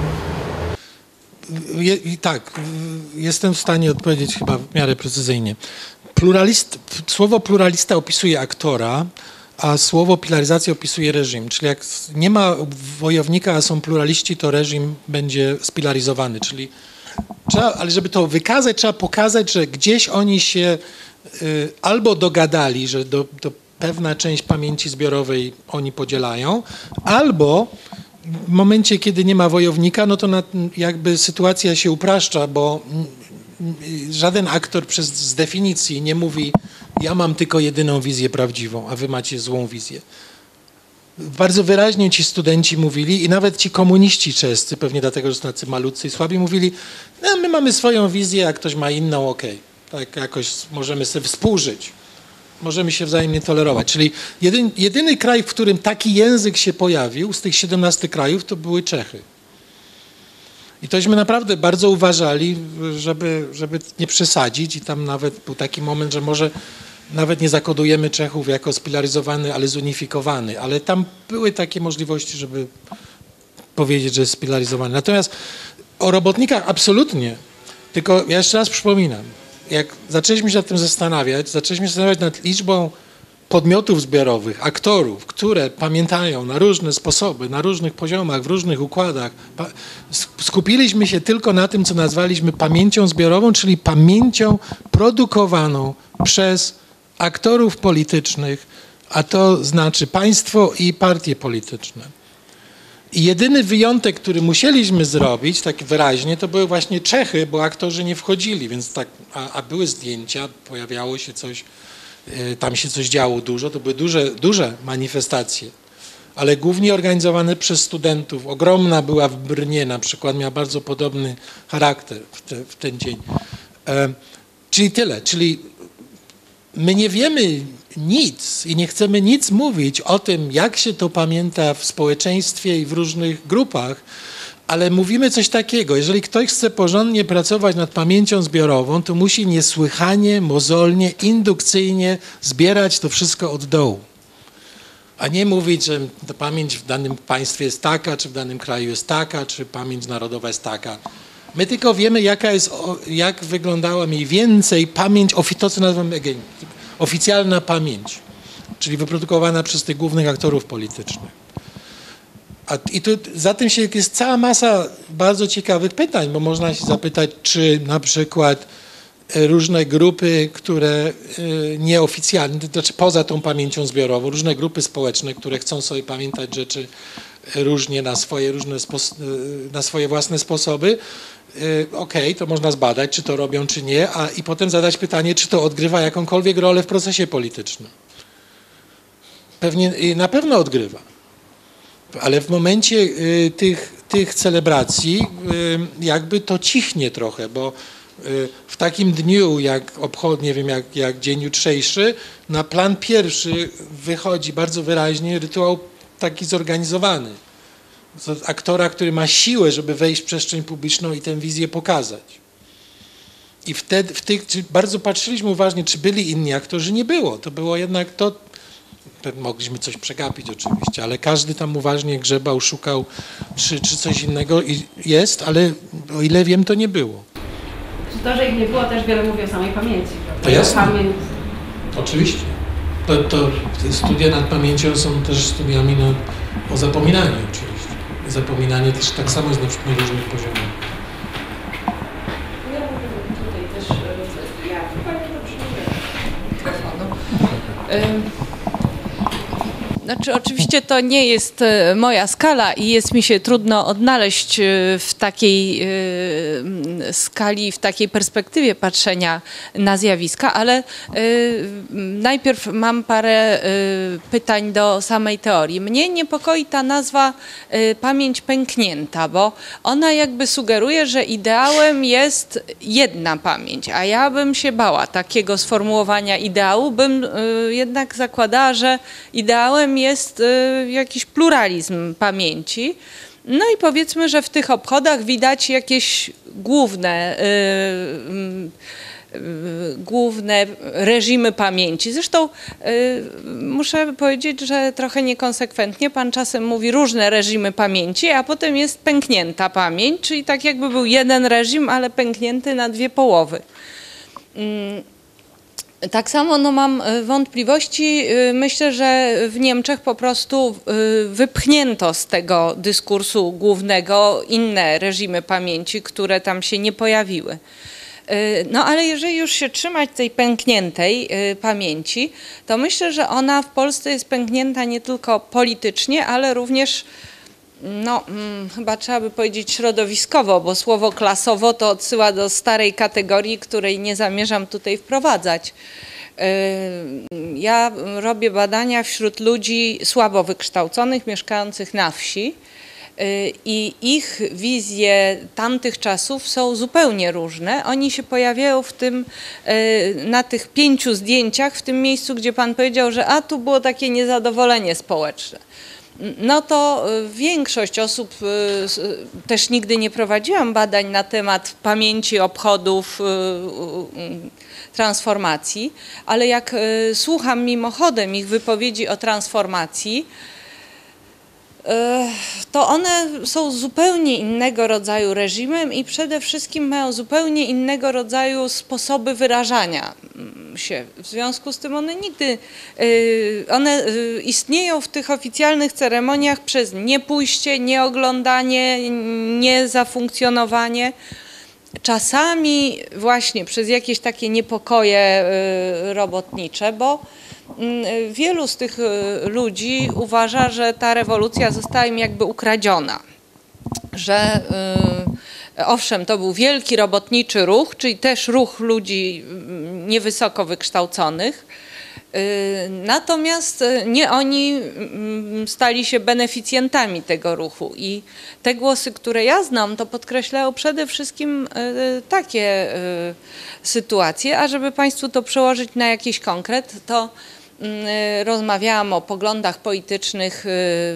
Tak, jestem w stanie odpowiedzieć chyba w miarę precyzyjnie. Słowo pluralista opisuje aktora, a słowo pilaryzacja opisuje reżim. Czyli jak nie ma wojownika, a są pluraliści, to reżim będzie spilaryzowany. Czyli ale żeby to wykazać, trzeba pokazać, że gdzieś oni się albo dogadali, że pewna część pamięci zbiorowej oni podzielają, albo w momencie, kiedy nie ma wojownika, no to jakby sytuacja się upraszcza, bo żaden aktor z definicji nie mówi, ja mam tylko jedyną wizję prawdziwą, a wy macie złą wizję. Bardzo wyraźnie ci studenci mówili i nawet ci komuniści czescy, pewnie dlatego, że są tacy malutcy i słabi, mówili, no, my mamy swoją wizję, a ktoś ma inną, okej. Tak jakoś możemy sobie współżyć. Możemy się wzajemnie tolerować. Czyli jedyny kraj, w którym taki język się pojawił z tych 17 krajów, to były Czechy. I tośmy naprawdę bardzo uważali, żeby nie przesadzić i tam nawet był taki moment, że może nawet nie zakodujemy Czechów jako spilaryzowany, ale zunifikowany, ale tam były takie możliwości, żeby powiedzieć, że jest spilaryzowany. Natomiast o robotnikach absolutnie, tylko ja jeszcze raz przypominam, jak zaczęliśmy się nad tym zastanawiać, nad liczbą podmiotów zbiorowych, aktorów, które pamiętają na różne sposoby, na różnych poziomach, w różnych układach. Skupiliśmy się tylko na tym, co nazwaliśmy pamięcią zbiorową, czyli pamięcią produkowaną przez aktorów politycznych, a to znaczy państwo i partie polityczne. I jedyny wyjątek, który musieliśmy zrobić, tak wyraźnie, to były właśnie Czechy, bo aktorzy nie wchodzili, więc tak, a były zdjęcia, pojawiało się coś, tam się coś działo dużo, to były duże manifestacje, ale głównie organizowane przez studentów. Ogromna była w Brnie na przykład, miała bardzo podobny charakter w ten dzień. Czyli tyle, czyli my nie wiemy nic i nie chcemy nic mówić o tym, jak się to pamięta w społeczeństwie i w różnych grupach, ale mówimy coś takiego, jeżeli ktoś chce porządnie pracować nad pamięcią zbiorową, to musi niesłychanie, mozolnie, indukcyjnie zbierać to wszystko od dołu. A nie mówić, że ta pamięć w danym państwie jest taka, czy w danym kraju jest taka, czy pamięć narodowa jest taka. My tylko wiemy, jak wyglądała mniej więcej pamięć, to co nazywamy oficjalna pamięć, czyli wyprodukowana przez tych głównych aktorów politycznych. I tu za tym jest cała masa bardzo ciekawych pytań, bo można się zapytać, czy na przykład różne grupy, które nieoficjalnie, to znaczy poza tą pamięcią zbiorową, różne grupy społeczne, które chcą sobie pamiętać rzeczy różnie na swoje własne sposoby, okej, to można zbadać, czy to robią, czy nie, i potem zadać pytanie, czy to odgrywa jakąkolwiek rolę w procesie politycznym. Na pewno odgrywa. Ale w momencie tych celebracji jakby to cichnie trochę, bo w takim dniu, nie wiem, jak dzień jutrzejszy, na plan pierwszy wychodzi bardzo wyraźnie rytuał taki zorganizowany. Aktora, który ma siłę, żeby wejść w przestrzeń publiczną i tę wizję pokazać. I wtedy bardzo patrzyliśmy uważnie, czy byli inni aktorzy. Nie było. To było jednak to. Mogliśmy coś przegapić oczywiście, ale każdy tam uważnie grzebał, szukał, czy coś innego jest, ale o ile wiem, to nie było. Czy to, że ich nie było, też wiele mówi o samej pamięci, prawda? To jasne. Oczywiście. To studia nad pamięcią są też studiami o zapominaniu oczywiście. Zapominanie też tak samo jest na przykład na różnych poziomach. Ja mówię tutaj też, ja chyba nie dobrze. Znaczy, oczywiście to nie jest moja skala i jest mi się trudno odnaleźć w takiej skali, w takiej perspektywie patrzenia na zjawiska, ale najpierw mam parę pytań do samej teorii. Mnie niepokoi ta nazwa pamięć pęknięta, bo ona jakby sugeruje, że ideałem jest jedna pamięć, a ja bym się bała takiego sformułowania ideału, bym jednak zakładała, że ideałem jest jakiś pluralizm pamięci. No i powiedzmy, że w tych obchodach widać jakieś główne reżimy pamięci. Zresztą muszę powiedzieć, że trochę niekonsekwentnie pan czasem mówi różne reżimy pamięci, a potem jest pęknięta pamięć, czyli tak jakby był jeden reżim, ale pęknięty na dwie połowy. Tak samo mam wątpliwości. Myślę, że w Niemczech po prostu wypchnięto z tego dyskursu głównego inne reżimy pamięci, które tam się nie pojawiły. No ale jeżeli już się trzymać tej pękniętej pamięci, to myślę, że ona w Polsce jest pęknięta nie tylko politycznie, ale również chyba trzeba by powiedzieć środowiskowo, bo słowo klasowo to odsyła do starej kategorii, której nie zamierzam tutaj wprowadzać. Ja robię badania wśród ludzi słabo wykształconych, mieszkających na wsi i ich wizje tamtych czasów są zupełnie różne. Oni się pojawiają na tych 5 zdjęciach, w tym miejscu, gdzie pan powiedział, że tu było takie niezadowolenie społeczne. No to większość osób, też nigdy nie prowadziłam badań na temat pamięci, obchodów, transformacji, ale jak słucham mimochodem ich wypowiedzi o transformacji, to one są zupełnie innego rodzaju reżimem i przede wszystkim mają zupełnie innego rodzaju sposoby wyrażania się. W związku z tym one istnieją w tych oficjalnych ceremoniach przez niepójście, nieoglądanie, niezafunkcjonowanie. czasami właśnie przez jakieś takie niepokoje robotnicze, bo wielu z tych ludzi uważa, że ta rewolucja została im jakby ukradziona, że owszem, to był wielki robotniczy ruch, czyli też ruch ludzi niewysoko wykształconych, natomiast nie oni stali się beneficjentami tego ruchu i te głosy, które ja znam, to podkreślają przede wszystkim takie sytuacje, a żeby Państwu to przełożyć na jakiś konkret, to rozmawiałam o poglądach politycznych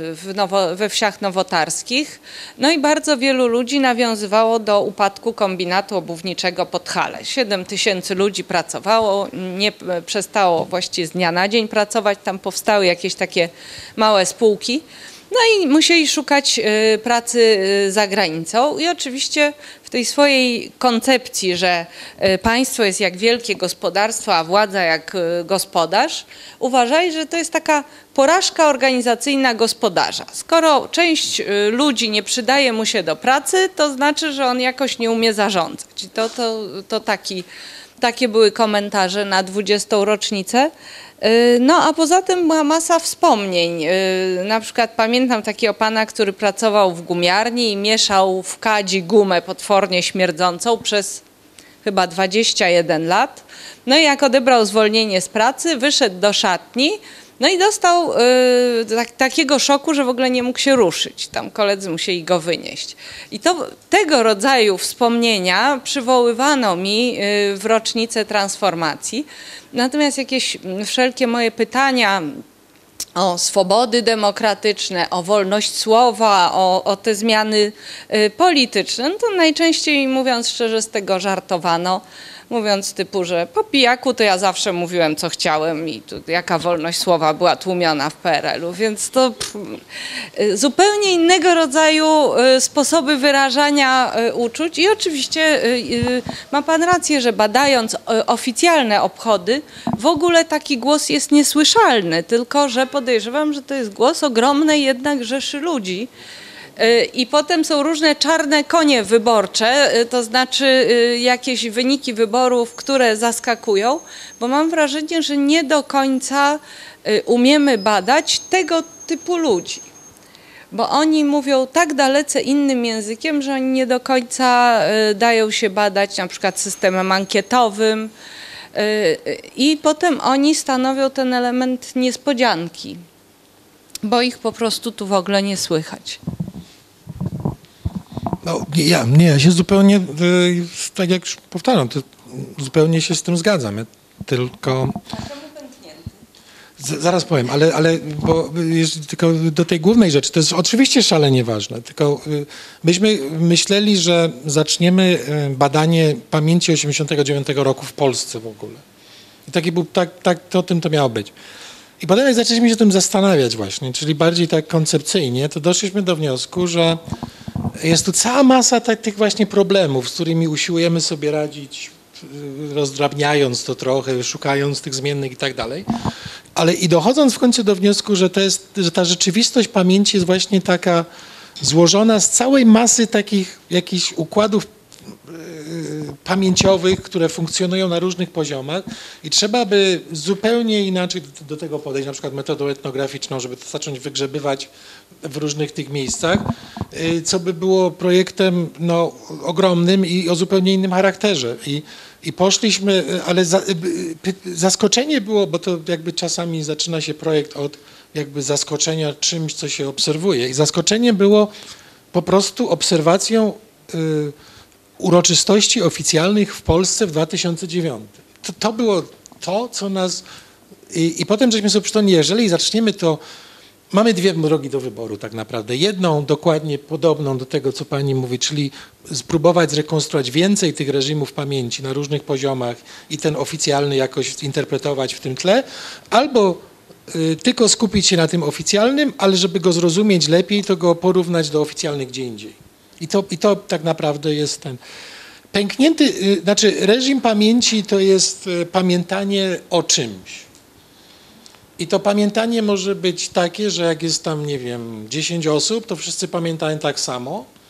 we wsiach nowotarskich, no i bardzo wielu ludzi nawiązywało do upadku kombinatu obuwniczego Podhale. 7 000 ludzi pracowało, nie przestało właściwie z dnia na dzień pracować, tam powstały jakieś takie małe spółki. No i musieli szukać pracy za granicą i oczywiście w tej swojej koncepcji, że państwo jest jak wielkie gospodarstwo, a władza jak gospodarz, uważali, że to jest taka porażka organizacyjna gospodarza. Skoro część ludzi nie przydaje mu się do pracy, to znaczy, że on jakoś nie umie zarządzać. I to takie były komentarze na 20. rocznicę. No a poza tym była masa wspomnień. Na przykład pamiętam takiego pana, który pracował w gumiarni i mieszał w kadzi gumę potwornie śmierdzącą przez chyba 21 lat. No i jak odebrał zwolnienie z pracy, wyszedł do szatni, no i dostał takiego szoku, że w ogóle nie mógł się ruszyć. Tam koledzy musieli go wynieść. I tego rodzaju wspomnienia przywoływano mi w rocznicę transformacji. Natomiast jakieś wszelkie moje pytania o swobody demokratyczne, o wolność słowa, o te zmiany polityczne, no to najczęściej, mówiąc szczerze, z tego żartowano. Mówiąc typu, że po pijaku to ja zawsze mówiłem, co chciałem i tu jaka wolność słowa była tłumiona w PRL-u, więc to zupełnie innego rodzaju sposoby wyrażania uczuć i oczywiście ma pan rację, że badając oficjalne obchody w ogóle taki głos jest niesłyszalny, tylko że podejrzewam, że to jest głos ogromnej jednak rzeszy ludzi. I potem są różne czarne konie wyborcze, to znaczy jakieś wyniki wyborów, które zaskakują, bo mam wrażenie, że nie do końca umiemy badać tego typu ludzi. Bo oni mówią tak dalece innym językiem, że oni nie do końca dają się badać na przykład systemem ankietowym i potem oni stanowią ten element niespodzianki, bo ich po prostu tu w ogóle nie słychać. No, ja się zupełnie, tak jak już powtarzam, to zupełnie się z tym zgadzam. Tylko... Zaraz powiem, ale bo tylko do tej głównej rzeczy, to jest oczywiście szalenie ważne, tylko myśmy myśleli, że zaczniemy badanie pamięci 1989 roku w Polsce w ogóle. I taki był, tak to o tym to miało być. I potem jak zaczęliśmy się tym zastanawiać właśnie, czyli bardziej tak koncepcyjnie, to doszliśmy do wniosku, że jest tu cała masa tych właśnie problemów, z którymi usiłujemy sobie radzić, rozdrabniając to trochę, szukając tych zmiennych i tak dalej. Ale i dochodząc w końcu do wniosku, że ta rzeczywistość pamięci jest właśnie taka złożona z całej masy takich jakichś układów pamięciowych, które funkcjonują na różnych poziomach i trzeba by zupełnie inaczej do tego podejść, na przykład metodą etnograficzną, żeby to zacząć wygrzebywać w różnych tych miejscach, co by było projektem no, ogromnym i o zupełnie innym charakterze. I poszliśmy, ale zaskoczenie było, bo to jakby czasami zaczyna się projekt od jakby zaskoczenia czymś, co się obserwuje. I zaskoczenie było po prostu obserwacją uroczystości oficjalnych w Polsce w 2009. To było to, co nas... I potem żeśmy sobie przypomnieli, jeżeli zaczniemy to... Mamy dwie drogi do wyboru tak naprawdę. Jedną dokładnie podobną do tego, co pani mówi, czyli spróbować zrekonstruować więcej tych reżimów pamięci na różnych poziomach i ten oficjalny jakoś zinterpretować w tym tle, albo tylko skupić się na tym oficjalnym, ale żeby go zrozumieć lepiej, to go porównać do oficjalnych gdzie indziej. I to tak naprawdę jest ten... Pęknięty, znaczy reżim pamięci to jest pamiętanie o czymś. I to pamiętanie może być takie, że jak jest tam, nie wiem, 10 osób, to wszyscy pamiętają tak samo,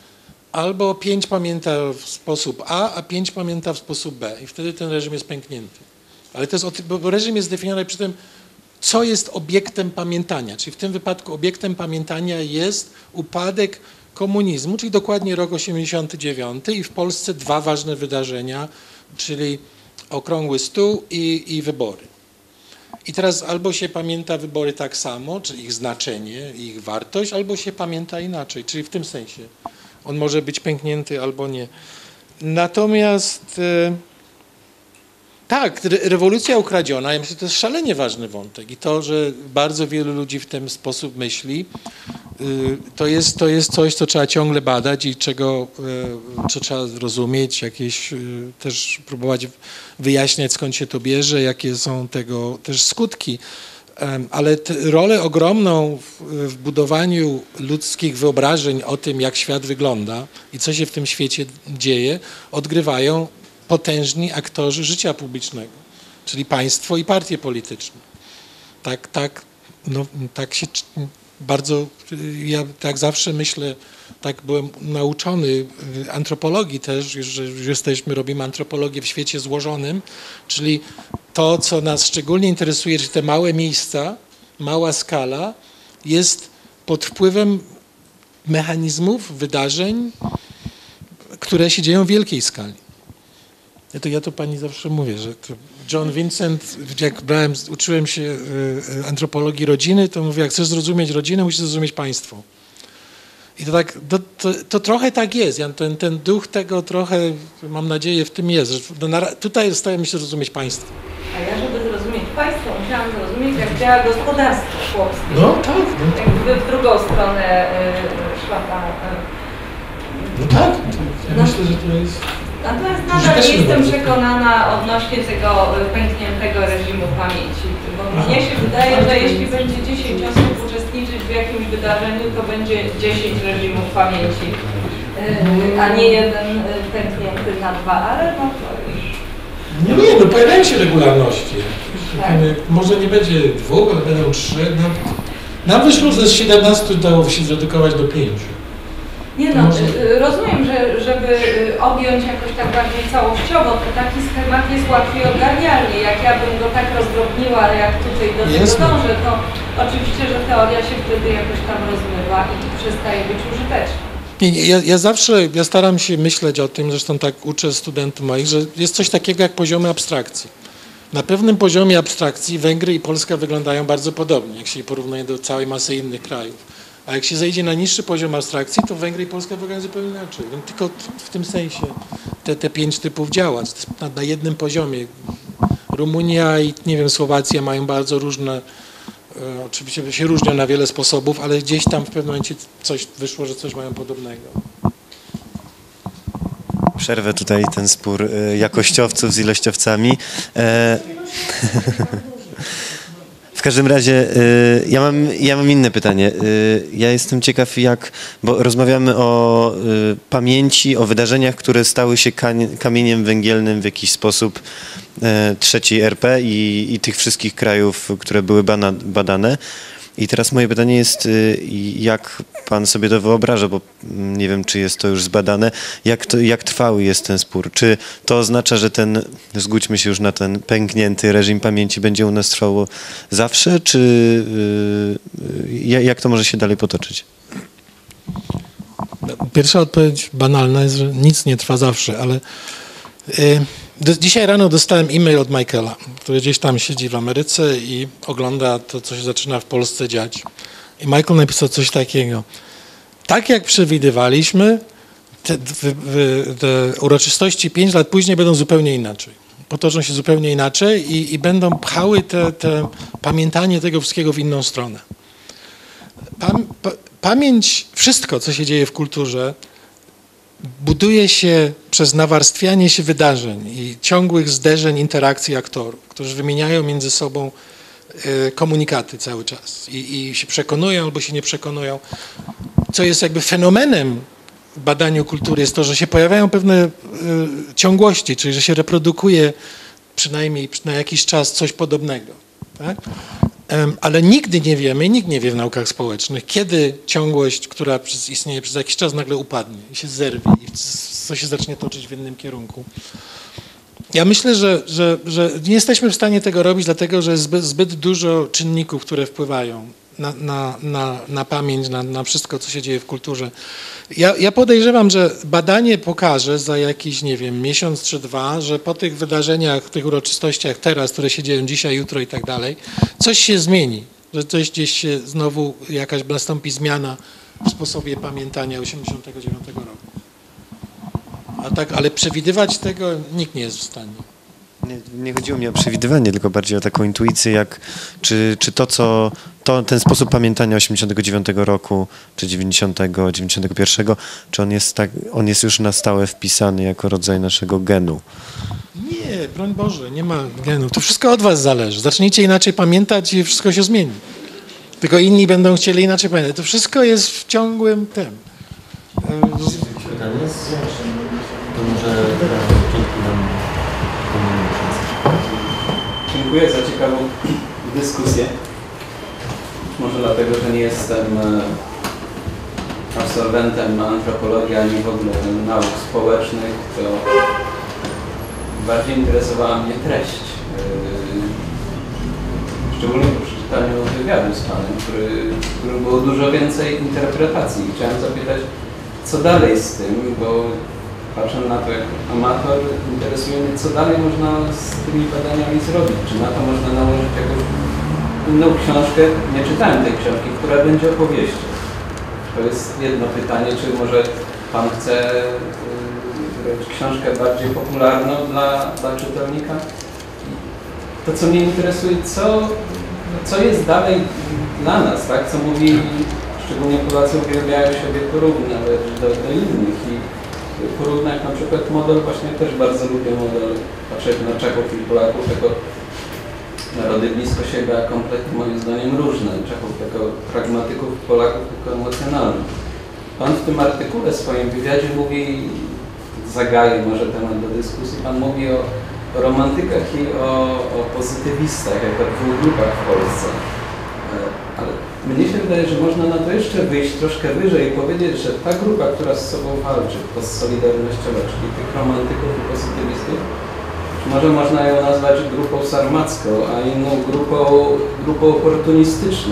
albo 5 pamięta w sposób A 5 pamięta w sposób B i wtedy ten reżim jest pęknięty. Ale to jest, bo reżim jest zdefiniowany przy tym, co jest obiektem pamiętania, czyli w tym wypadku obiektem pamiętania jest upadek komunizmu, czyli dokładnie rok 89 i w Polsce 2 ważne wydarzenia, czyli Okrągły Stół i wybory. I teraz albo się pamięta wybory tak samo, czyli ich znaczenie, ich wartość, albo się pamięta inaczej, czyli w tym sensie on może być pęknięty albo nie. Natomiast tak, rewolucja ukradziona, ja myślę, że to jest szalenie ważny wątek i to, że bardzo wielu ludzi w ten sposób myśli, to jest coś, co trzeba ciągle badać i co trzeba zrozumieć, jakieś też próbować wyjaśniać, skąd się to bierze, jakie są tego też skutki. Ale rolę ogromną w budowaniu ludzkich wyobrażeń o tym, jak świat wygląda i co się w tym świecie dzieje, odgrywają potężni aktorzy życia publicznego, czyli państwo i partie polityczne. Tak się bardzo, ja tak zawsze myślę, tak byłem nauczony antropologii też, że już robimy antropologię w świecie złożonym, czyli to, co nas szczególnie interesuje, czyli te małe miejsca, mała skala jest pod wpływem mechanizmów, wydarzeń, które się dzieją w wielkiej skali. Ja to pani zawsze mówię, że John Vincent, jak uczyłem się antropologii rodziny, to mówię, jak chcesz zrozumieć rodzinę, musisz zrozumieć państwo. I to trochę tak jest. Ten duch tego trochę, mam nadzieję, w tym jest. Że tutaj staramy się zrozumieć państwo. A ja, żeby zrozumieć państwo, musiałam zrozumieć, jak działa gospodarstwo chłopskie. No tak. Jakby w drugą stronę szła ta... No tak. Ja myślę, że to jest... Natomiast nadal nie jestem przekonana odnośnie tego pękniętego reżimu pamięci, bo mnie się wydaje, że jeśli będzie 10 osób uczestniczyć w jakimś wydarzeniu, to będzie 10 reżimów pamięci, a nie jeden pęknięty na 2, ale no to już... Nie, pojawiają się regularności. Tak. Może nie będzie 2, ale będą 3. Nam wyszło, że z 17 dało się zredukować do 5. Nie no, rozumiem, że żeby objąć jakoś tak bardziej całościowo, to taki schemat jest łatwiej ogarnialny. Jak ja bym go tak rozdrobniła, jak tutaj do tego dążę, to oczywiście, że teoria się wtedy jakoś tam rozmywa i przestaje być użyteczna. Nie, ja staram się myśleć o tym, zresztą tak uczę studentów moich, że jest coś takiego jak poziomy abstrakcji. Na pewnym poziomie abstrakcji Węgry i Polska wyglądają bardzo podobnie, jak się porównuje do całej masy innych krajów. A jak się zejdzie na niższy poziom abstrakcji, to Węgry i Polska wyglądają zupełnie inaczej. Tylko w tym sensie te 5 typów działa, na jednym poziomie. Rumunia i nie wiem, Słowacja mają bardzo różne, oczywiście się różnią na wiele sposobów, ale gdzieś tam w pewnym momencie coś wyszło, że coś mają podobnego. Przerwę tutaj ten spór jakościowców z ilościowcami. W każdym razie ja mam inne pytanie. Ja jestem ciekaw, bo rozmawiamy o pamięci, o wydarzeniach, które stały się kamieniem węgielnym w jakiś sposób III RP i tych wszystkich krajów, które były badane. I teraz moje pytanie jest, jak pan sobie to wyobraża, bo nie wiem, czy jest to już zbadane, jak trwały jest ten spór? Czy to oznacza, że zgódźmy się już na ten pęknięty reżim pamięci będzie u nas trwało zawsze, czy jak to może się dalej potoczyć? Pierwsza odpowiedź banalna jest, że nic nie trwa zawsze, ale dzisiaj rano dostałem e-mail od Michaela, który gdzieś tam siedzi w Ameryce i ogląda to, co się zaczyna w Polsce dziać. I Michael napisał coś takiego. Tak jak przewidywaliśmy, te uroczystości 5 lat później będą zupełnie inaczej. Potoczą się zupełnie inaczej i będą pchały te pamiętanie tego wszystkiego w inną stronę. Pamięć, wszystko, co się dzieje w kulturze, buduje się przez nawarstwianie się wydarzeń i ciągłych zderzeń, interakcji aktorów, którzy wymieniają między sobą komunikaty cały czas i się przekonują albo się nie przekonują. Co jest jakby fenomenem w badaniu kultury jest to, że się pojawiają pewne ciągłości, czyli że się reprodukuje przynajmniej na jakiś czas coś podobnego. Tak? Ale nigdy nie wiemy, i nikt nie wie w naukach społecznych, kiedy ciągłość, która istnieje przez jakiś czas, nagle upadnie i się zerwie i co się zacznie toczyć w innym kierunku. Ja myślę, że nie jesteśmy w stanie tego robić, dlatego że jest zbyt dużo czynników, które wpływają na pamięć, na wszystko, co się dzieje w kulturze. Ja podejrzewam, że badanie pokaże za jakiś, nie wiem, miesiąc czy dwa, że po tych wydarzeniach, tych uroczystościach teraz, które się dzieją dzisiaj, jutro i tak dalej, coś się zmieni, że coś gdzieś się znowu jakaś nastąpi zmiana w sposobie pamiętania 1989 roku. A tak, ale przewidywać tego nikt nie jest w stanie. Nie chodziło mi o przewidywanie, tylko bardziej o taką intuicję, czy ten sposób pamiętania 89 roku, czy 90, 91, czy on jest już na stałe wpisany jako rodzaj naszego genu? Nie, broń Boże, nie ma genów. To wszystko od was zależy. Zacznijcie inaczej pamiętać i wszystko się zmieni. Tylko inni będą chcieli inaczej pamiętać. To wszystko jest w ciągłym tym. Pytanie jest? To może Dziękuję za ciekawą dyskusję. Może dlatego, że nie jestem absolwentem antropologii ani w ogóle nauk społecznych, to bardziej interesowała mnie treść. Szczególnie po przeczytaniu wywiadu z Panem, w którym było dużo więcej interpretacji. Chciałem zapytać, co dalej z tym, bo patrzę na to jak amator, interesuje mnie, co dalej można z tymi badaniami zrobić. Czy na to można nałożyć jakąś inną książkę? Nie czytałem tej książki, która będzie opowieścią. To jest jedno pytanie, czy może Pan chce zrobić książkę bardziej popularną dla czytelnika? To, co mnie interesuje, co jest dalej dla nas, tak? Co mówi, szczególnie Polacy uwielbiają siebie porównać do innych i porównać na przykład model, właśnie też bardzo lubię model, patrzeć na Czechów i Polaków jako narody blisko siebie, a kompletnie moim zdaniem różne. Czechów jako pragmatyków, Polaków jako emocjonalnych. Pan w tym artykule, w swoim wywiadzie mówi, zagaje może temat do dyskusji, Pan mówi o romantykach i o pozytywistach, jako dwóch grupach w Polsce. Ale mnie się wydaje, że można na to jeszcze wyjść troszkę wyżej i powiedzieć, że ta grupa, która z sobą walczy, postsolidarnościowa, czyli tych romantyków i pozytywistów, może można ją nazwać grupą sarmacką, a inną grupą oportunistyczną.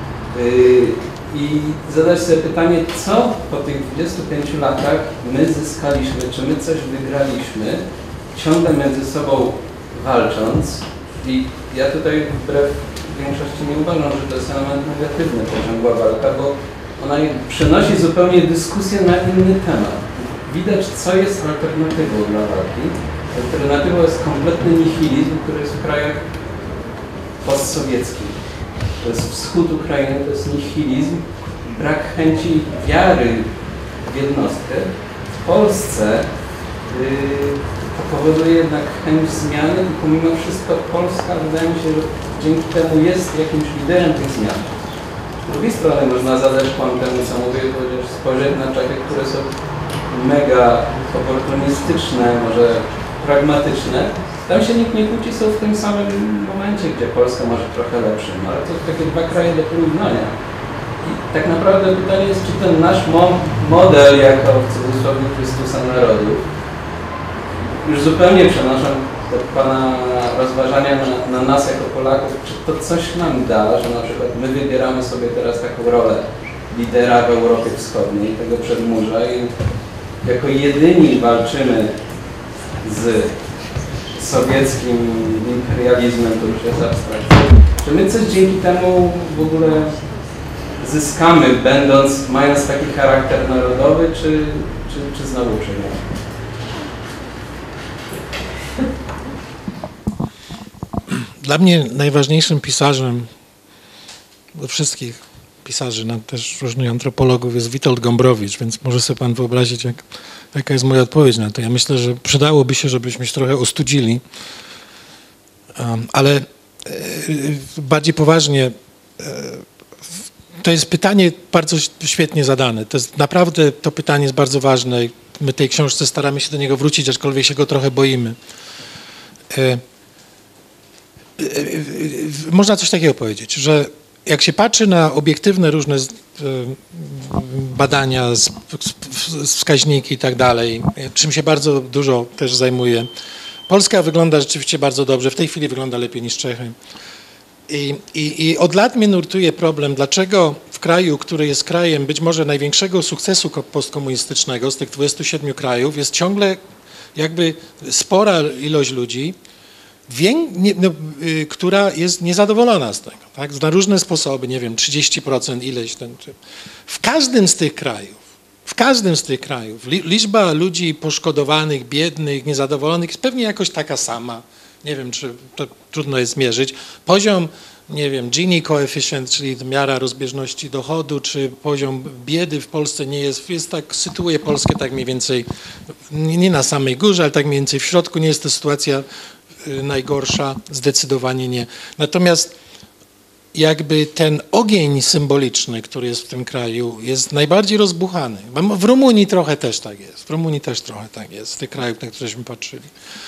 I zadać sobie pytanie, co po tych 25 latach my zyskaliśmy, czy my coś wygraliśmy, ciągle między sobą walcząc. I ja tutaj wbrew większości nie uważam, że to jest element negatywny, ta ciągła walka, bo ona przenosi zupełnie dyskusję na inny temat. Widać, co jest alternatywą dla walki. Alternatywą jest kompletny nihilizm, który jest w krajach postsowieckich. To jest wschód Ukrainy, to jest nihilizm, brak chęci wiary w jednostkę. W Polsce to powoduje jednak chęć zmiany i pomimo wszystko Polska, wydaje mi się, że dzięki temu jest jakimś liderem tych zmian. Z drugiej strony można zadać Pan temu, co mówię, chociaż spojrzeć na Czechy, które są mega oportunistyczne, może pragmatyczne. Tam się nikt nie kłóci, są w tym samym momencie, gdzie Polska może trochę lepszym, ale to takie dwa kraje do porównania. I tak naprawdę pytanie jest, czy ten nasz model jako w cudzysłowie Chrystusa narodów, już zupełnie przenosząc te Pana rozważania na nas jako Polaków, czy to coś nam da, że na przykład my wybieramy sobie teraz taką rolę lidera w Europie Wschodniej, tego przedmurza i jako jedyni walczymy z sowieckim imperializmem, to już jest abstrakcja. Czy my coś dzięki temu w ogóle zyskamy, mając taki charakter narodowy, czy znowu przegramy? Dla mnie najważniejszym pisarzem do wszystkich pisarzy, też różnych antropologów jest Witold Gombrowicz, więc może sobie Pan wyobrazić, jaka jest moja odpowiedź na to. Ja myślę, że przydałoby się, żebyśmy się trochę ostudzili, ale bardziej poważnie, to jest pytanie bardzo świetnie zadane. Naprawdę to pytanie jest bardzo ważne. My tej książce staramy się do niego wrócić, aczkolwiek się go trochę boimy. można coś takiego powiedzieć, że jak się patrzy na obiektywne różne badania, wskaźniki i tak dalej, czym się bardzo dużo też zajmuję, Polska wygląda rzeczywiście bardzo dobrze, w tej chwili wygląda lepiej niż Czechy. I od lat mnie nurtuje problem, dlaczego w kraju, który jest krajem być może największego sukcesu postkomunistycznego z tych 27 krajów, jest ciągle jakby spora ilość ludzi, która jest niezadowolona z tego, tak? Na różne sposoby, nie wiem, 30%, ileś ten. W każdym z tych krajów liczba ludzi poszkodowanych, biednych, niezadowolonych jest pewnie jakoś taka sama. Nie wiem, czy to trudno jest mierzyć. Poziom, nie wiem, Gini coefficient, czyli miara rozbieżności dochodu, czy poziom biedy w Polsce nie jest tak, sytuuje Polskę tak mniej więcej, nie na samej górze, ale tak mniej więcej w środku. Nie jest to sytuacja najgorsza, zdecydowanie nie. Natomiast jakby ten ogień symboliczny, który jest w tym kraju, jest najbardziej rozbuchany. W Rumunii trochę też tak jest. W Rumunii też trochę tak jest, w tych krajach, na któreśmy patrzyli.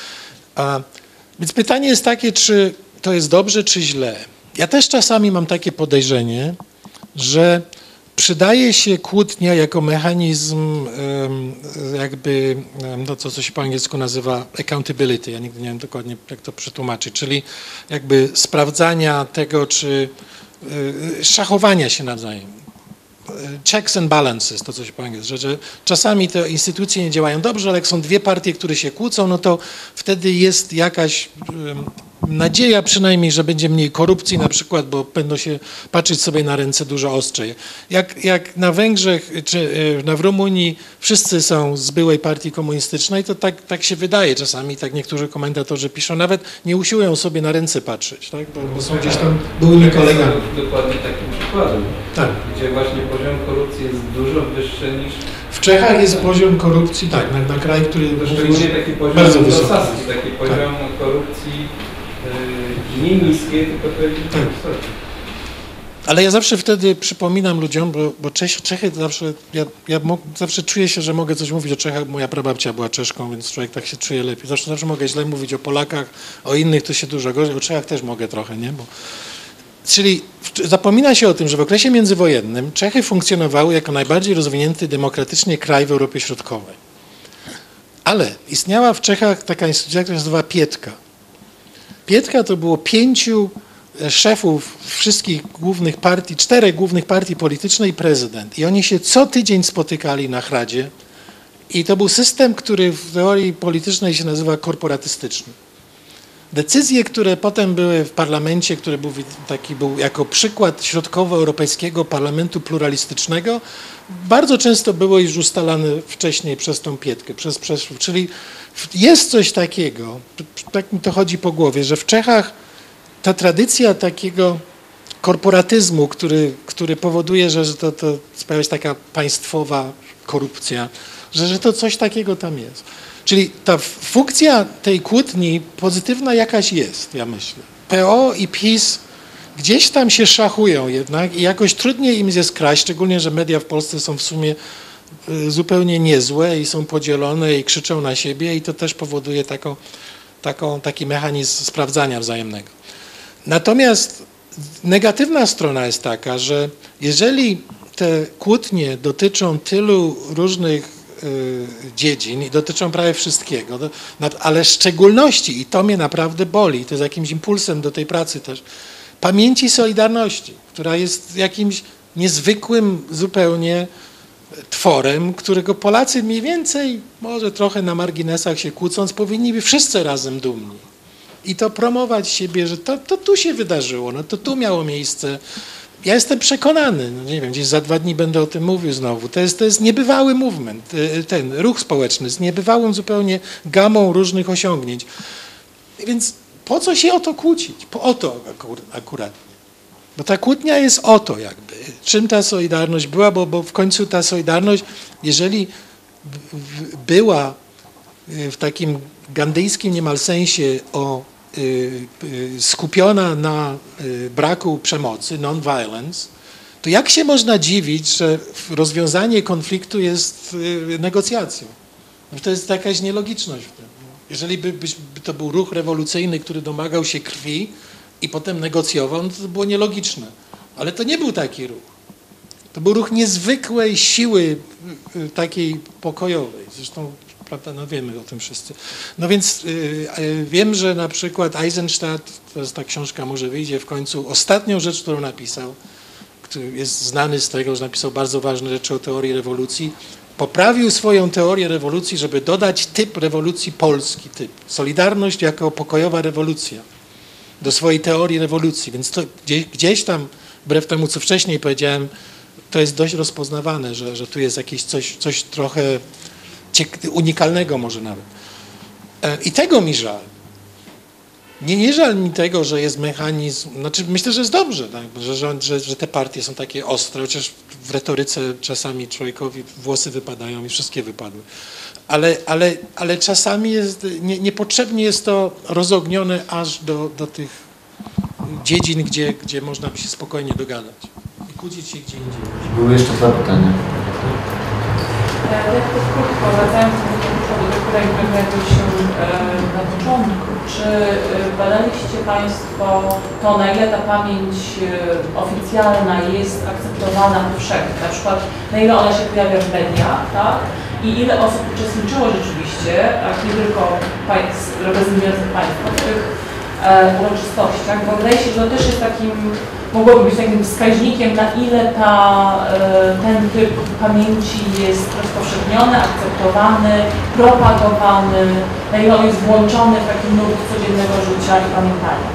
Więc pytanie jest takie, czy to jest dobrze, czy źle. Ja też czasami mam takie podejrzenie, że przydaje się kłótnia jako mechanizm jakby, no co się po angielsku nazywa accountability, ja nigdy nie wiem dokładnie jak to przetłumaczyć, czyli jakby sprawdzania tego, czy szachowania się nawzajem. Checks and balances, to co się po angielsku, że czasami te instytucje nie działają dobrze, ale jak są dwie partie, które się kłócą, no to wtedy jest jakaś nadzieja przynajmniej, że będzie mniej korupcji na przykład, bo będą się patrzeć sobie na ręce dużo ostrzej. Jak na Węgrzech czy w Rumunii wszyscy są z byłej partii komunistycznej, to tak się wydaje czasami, tak niektórzy komentatorzy piszą, nawet nie usiłują sobie na ręce patrzeć, tak? Bo są gdzieś tam byłymi kolegami. Dokładnie takim przykładem, tak. Gdzie właśnie poziom korupcji jest dużo wyższy niż... W Czechach jest poziom korupcji, tak, na kraj, który szczególnie taki poziom bardzo wysoki. Taki poziom korupcji nie niskie, tylko pewnie wysoki. Ale ja zawsze wtedy przypominam ludziom, bo Czechy zawsze, ja zawsze czuję się, że mogę coś mówić o Czechach, moja prababcia była Czeszką, więc człowiek tak się czuje lepiej. Zawsze mogę źle mówić o Polakach, o innych to się dużo gorzej, o Czechach też mogę trochę, nie? Czyli zapomina się o tym, że w okresie międzywojennym Czechy funkcjonowały jako najbardziej rozwinięty demokratycznie kraj w Europie Środkowej. Ale istniała w Czechach taka instytucja, która się nazywa Pietka. Pietka to było 5 szefów wszystkich głównych partii, 4 głównych partii politycznych i prezydent. I oni się co tydzień spotykali na Chradzie i to był system, który w teorii politycznej się nazywa korporatystyczny. Decyzje, które potem były w parlamencie, który był jako przykład środkowoeuropejskiego parlamentu pluralistycznego, bardzo często było już ustalane wcześniej przez tą Pietkę, czyli jest coś takiego, tak mi to chodzi po głowie, że w Czechach ta tradycja takiego korporatyzmu, który powoduje, że to pojawia się taka państwowa korupcja, że to coś takiego tam jest. Czyli ta funkcja tej kłótni pozytywna jakaś jest, ja myślę. PO i PiS gdzieś tam się szachują jednak i jakoś trudniej im jest kraść, szczególnie, że media w Polsce są w sumie zupełnie niezłe i są podzielone i krzyczą na siebie i to też powoduje taki mechanizm sprawdzania wzajemnego. Natomiast negatywna strona jest taka, że jeżeli te kłótnie dotyczą tylu różnych dziedzin i dotyczą prawie wszystkiego, ale w szczególności, i to mnie naprawdę boli, to jest jakimś impulsem do tej pracy też, pamięci Solidarności, która jest jakimś niezwykłym zupełnie tworem, którego Polacy mniej więcej, może trochę na marginesach się kłócąc, powinni być wszyscy razem dumni. I to promować siebie, że to tu się wydarzyło, no to tu miało miejsce. Ja jestem przekonany, no nie wiem, gdzieś za 2 dni będę o tym mówił znowu, to jest niebywały movement, ten ruch społeczny z niebywałą zupełnie gamą różnych osiągnięć. Więc po co się o to kłócić? O to akuratnie. Bo ta kłótnia jest o to jakby. Czym ta Solidarność była, bo w końcu ta Solidarność, jeżeli była w takim gandyjskim niemal sensie skupiona na braku przemocy, non-violence, to jak się można dziwić, że rozwiązanie konfliktu jest negocjacją? To jest jakaś nielogiczność w tym. Jeżeli by to był ruch rewolucyjny, który domagał się krwi, i potem negocjował, no to było nielogiczne. Ale to nie był taki ruch. To był ruch niezwykłej siły takiej pokojowej. Zresztą, prawda, no wiemy o tym wszyscy. No więc wiem, że na przykład Eisenstadt, teraz ta książka może wyjdzie w końcu, ostatnią rzecz, którą napisał, który jest znany z tego, że napisał bardzo ważne rzeczy o teorii rewolucji, poprawił swoją teorię rewolucji, żeby dodać typ rewolucji polski, typ Solidarność jako pokojowa rewolucja do swojej teorii rewolucji. Więc to gdzieś tam, wbrew temu, co wcześniej powiedziałem, to jest dość rozpoznawane, że tu jest jakieś coś trochę unikalnego może nawet. I tego mi żal. Nie żal mi tego, że jest mechanizm, znaczy myślę, że jest dobrze, tak? że te partie są takie ostre, chociaż w retoryce czasami człowiekowi włosy wypadają i wszystkie wypadły. Ale czasami jest, niepotrzebnie jest to rozognione aż do tych dziedzin, gdzie można by się spokojnie dogadać i kłócić się gdzie indziej. Były jeszcze dwa pytania. Ja tylko krótko, wracając do którego pojawił się na początku, czy badaliście Państwo to, na ile ta pamięć oficjalna jest akceptowana powszechnie, na przykład na ile ona się pojawia w mediach, tak? I ile osób uczestniczyło rzeczywiście, a nie tylko reprezentujących Państwo w tych uroczystościach, bo wydaje się, że to też jest takim, mogłoby być takim wskaźnikiem, na ile ten typ pamięci jest rozpowszechniony, akceptowany, propagowany, na ile on jest włączony w taki nurt codziennego życia i pamiętania.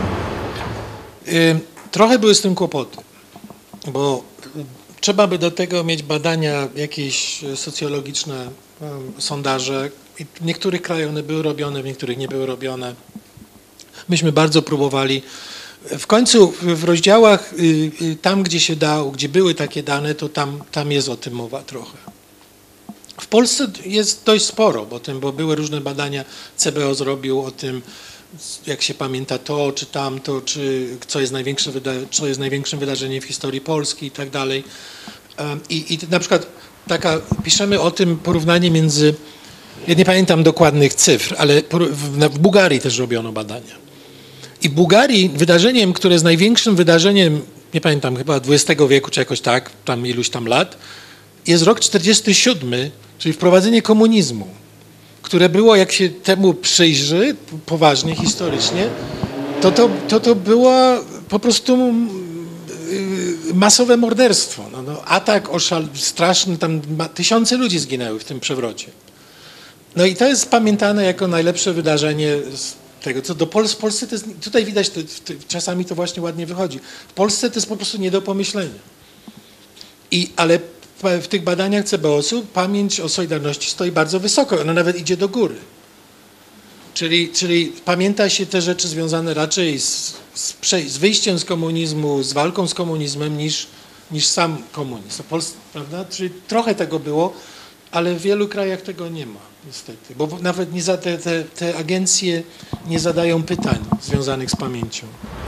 Trochę były z tym kłopoty, bo trzeba by do tego mieć badania jakieś socjologiczne, sondaże. I w niektórych krajach one były robione, w niektórych nie były robione. Myśmy bardzo próbowali. W końcu w rozdziałach tam, gdzie się dało, gdzie były takie dane, to tam jest o tym mowa trochę. W Polsce jest dość sporo, bo były różne badania, CBO zrobił o tym, jak się pamięta to, czy tamto, czy co jest największym wydarzeniem w historii Polski i tak dalej. I na przykład piszemy o tym porównanie między, ja nie pamiętam dokładnych cyfr, ale w Bułgarii też robiono badania. I w Bułgarii wydarzeniem, które jest największym wydarzeniem, nie pamiętam, chyba XX wieku, czy jakoś tak, tam iluś tam lat, jest rok 47, czyli wprowadzenie komunizmu, które było, jak się temu przyjrzy, poważnie, historycznie, to było po prostu masowe morderstwo. Atak straszny, tam tysiące ludzi zginęły w tym przewrocie. No i to jest pamiętane jako najlepsze wydarzenie z tego, co w Polsce to jest, tutaj widać, czasami to właśnie ładnie wychodzi. W Polsce to jest po prostu nie do pomyślenia. Ale w tych badaniach CBOS-u pamięć o Solidarności stoi bardzo wysoko, ona nawet idzie do góry. Czyli pamięta się te rzeczy związane raczej z wyjściem z komunizmu, z walką z komunizmem niż sam komunizm. Prawda? Czyli trochę tego było, ale w wielu krajach tego nie ma, niestety. Bo nawet te agencje nie zadają pytań związanych z pamięcią.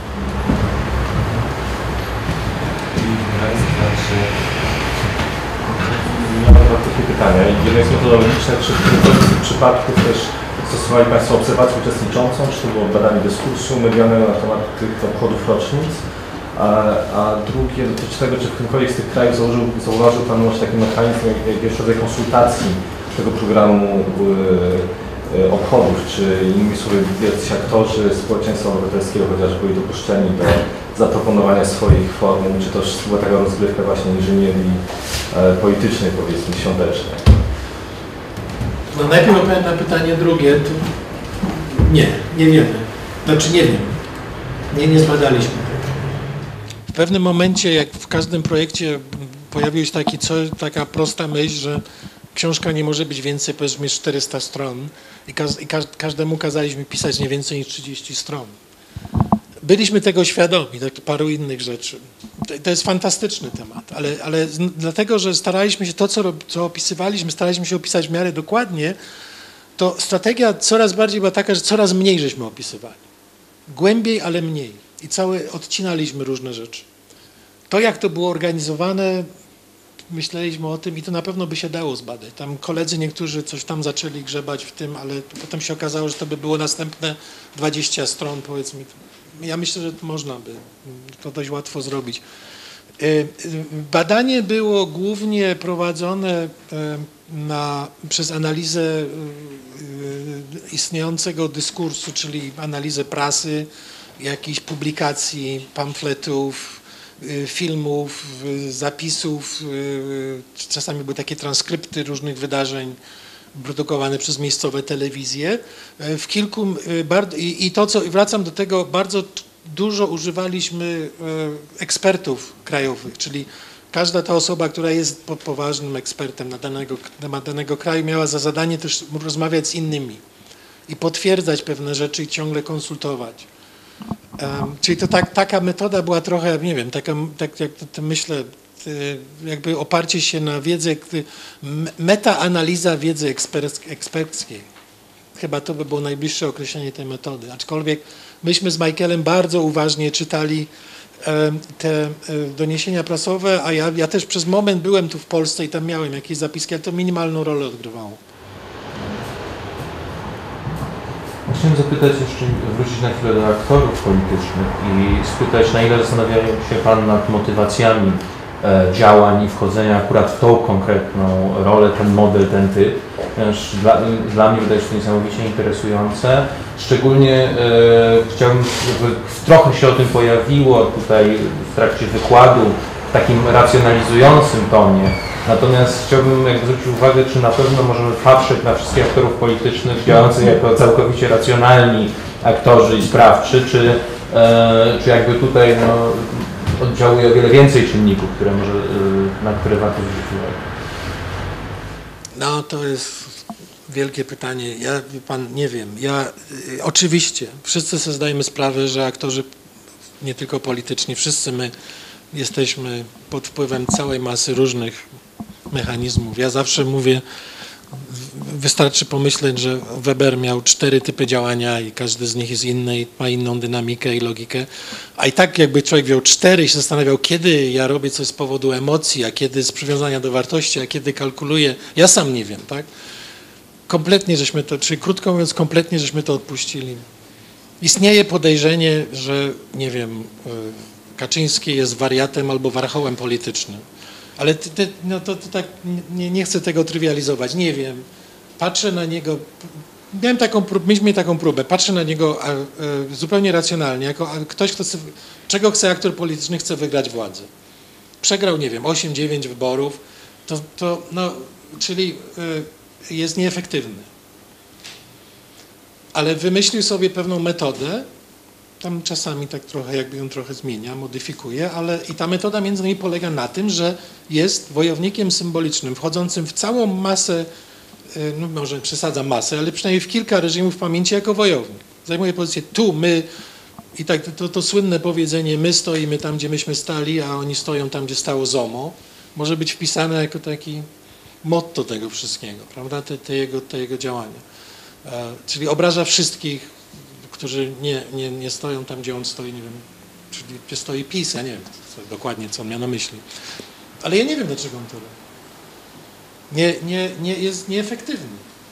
Miałem dwa takie pytania. Jedno jest metodologiczne, czy w tych przypadków też stosowali Państwo obserwację uczestniczącą, czy to było badanie dyskursu medialnego na temat tych obchodów rocznic? A drugie dotyczy tego, czy w którymkolwiek z tych krajów zauważył Pan właśnie taki mechanizm, jakiś rodzaj konsultacji tego programu obchodów, czy innymi słowy jacyś aktorzy społeczeństwa obywatelskiego chociaż byli dopuszczeni do zaproponowania swoich formuł, czy też była taka rozgrywka właśnie inżynierii politycznej, powiedzmy, świątecznej. No najpierw odpowiem na pytanie drugie. Nie wiemy. Znaczy nie wiem. Nie zbadaliśmy tego. W pewnym momencie, jak w każdym projekcie, pojawiła się taka prosta myśl, że książka nie może być więcej, powiedzmy, 400 stron i każdemu kazaliśmy pisać nie więcej niż 30 stron. Byliśmy tego świadomi, tak paru innych rzeczy. To jest fantastyczny temat, ale dlatego, że staraliśmy się co opisywaliśmy, staraliśmy się opisać w miarę dokładnie, to strategia coraz bardziej była taka, że coraz mniej żeśmy opisywali. Głębiej, ale mniej. I odcinaliśmy różne rzeczy. To, jak to było organizowane, myśleliśmy o tym i to na pewno by się dało zbadać. Tam koledzy niektórzy coś tam zaczęli grzebać w tym, ale potem się okazało, że to by było następne 20 stron, powiedzmy. ja myślę, że można by to dość łatwo zrobić. Badanie było głównie prowadzone przez analizę istniejącego dyskursu, czyli analizę prasy, jakichś publikacji, pamfletów, filmów, zapisów, czasami były takie transkrypty różnych wydarzeń produkowane przez miejscowe telewizje. W kilku, i to, co wracam do tego, bardzo dużo używaliśmy ekspertów krajowych, czyli każda ta osoba, która jest poważnym ekspertem na temat danego kraju, miała za zadanie też rozmawiać z innymi i potwierdzać pewne rzeczy i ciągle konsultować. Czyli to taka metoda była trochę, nie wiem, tak jak to myślę, jakby oparcie się na wiedzę, metaanaliza wiedzy eksperckiej. Chyba to by było najbliższe określenie tej metody. Aczkolwiek myśmy z Michaelem bardzo uważnie czytali te doniesienia prasowe, a ja też przez moment byłem tu w Polsce i tam miałem jakieś zapiski, ale to minimalną rolę odgrywało. Chciałem zapytać jeszcze, wrócić na chwilę do aktorów politycznych i spytać, na ile zastanawiał się Pan nad motywacjami działań i wchodzenia akurat w tą konkretną rolę, ten model, ten typ. Dla mnie wydaje się to niesamowicie interesujące. Szczególnie chciałbym, żeby trochę się o tym pojawiło tutaj w trakcie wykładu w takim racjonalizującym tonie. Natomiast chciałbym zwrócić uwagę, czy na pewno możemy patrzeć na wszystkich aktorów politycznych działających jako całkowicie racjonalni aktorzy i sprawczy, czy jakby tutaj oddziałuje o wiele więcej czynników, na które warto zwrócić uwagę. No to jest wielkie pytanie. Ja, wie pan, nie wiem. Oczywiście, wszyscy sobie zdajemy sprawę, że aktorzy, nie tylko polityczni, wszyscy my jesteśmy pod wpływem całej masy różnych mechanizmów. Ja zawsze mówię, wystarczy pomyśleć, że Weber miał 4 typy działania i każdy z nich jest inny i ma inną dynamikę i logikę. A i tak jakby człowiek wziął 4 i się zastanawiał, kiedy ja robię coś z powodu emocji, a kiedy z przywiązania do wartości, a kiedy kalkuluję. Ja sam nie wiem, tak? Kompletnie żeśmy to, czyli krótko mówiąc, kompletnie żeśmy to odpuścili. Istnieje podejrzenie, że nie wiem, Kaczyński jest wariatem albo warchołem politycznym. Ale to tak nie chcę tego trywializować, nie wiem. Patrzę na niego, mieliśmy taką próbę, patrzę na niego zupełnie racjonalnie, jako ktoś, czego chce aktor polityczny, chce wygrać władzę. Przegrał, nie wiem, 8-9 wyborów, czyli jest nieefektywny. Ale wymyślił sobie pewną metodę, tam czasami tak trochę, jakby ją trochę zmienia, modyfikuje, ale i ta metoda między innymi polega na tym, że jest wojownikiem symbolicznym, wchodzącym w całą masę, no może przesadzam masę, ale przynajmniej w kilka reżimów pamięci jako wojownik. Zajmuje pozycję tu, my i tak to słynne powiedzenie, my stoimy tam, gdzie myśmy stali, a oni stoją tam, gdzie stało ZOMO, może być wpisane jako taki motto tego wszystkiego, prawda, te jego działania. Czyli obraża wszystkich, którzy nie stoją tam, gdzie on stoi, nie wiem, czyli gdzie stoi PiS, ja nie wiem dokładnie, co on miał na myśli. Ale ja nie wiem, dlaczego on to robi. Jest nieefektywny.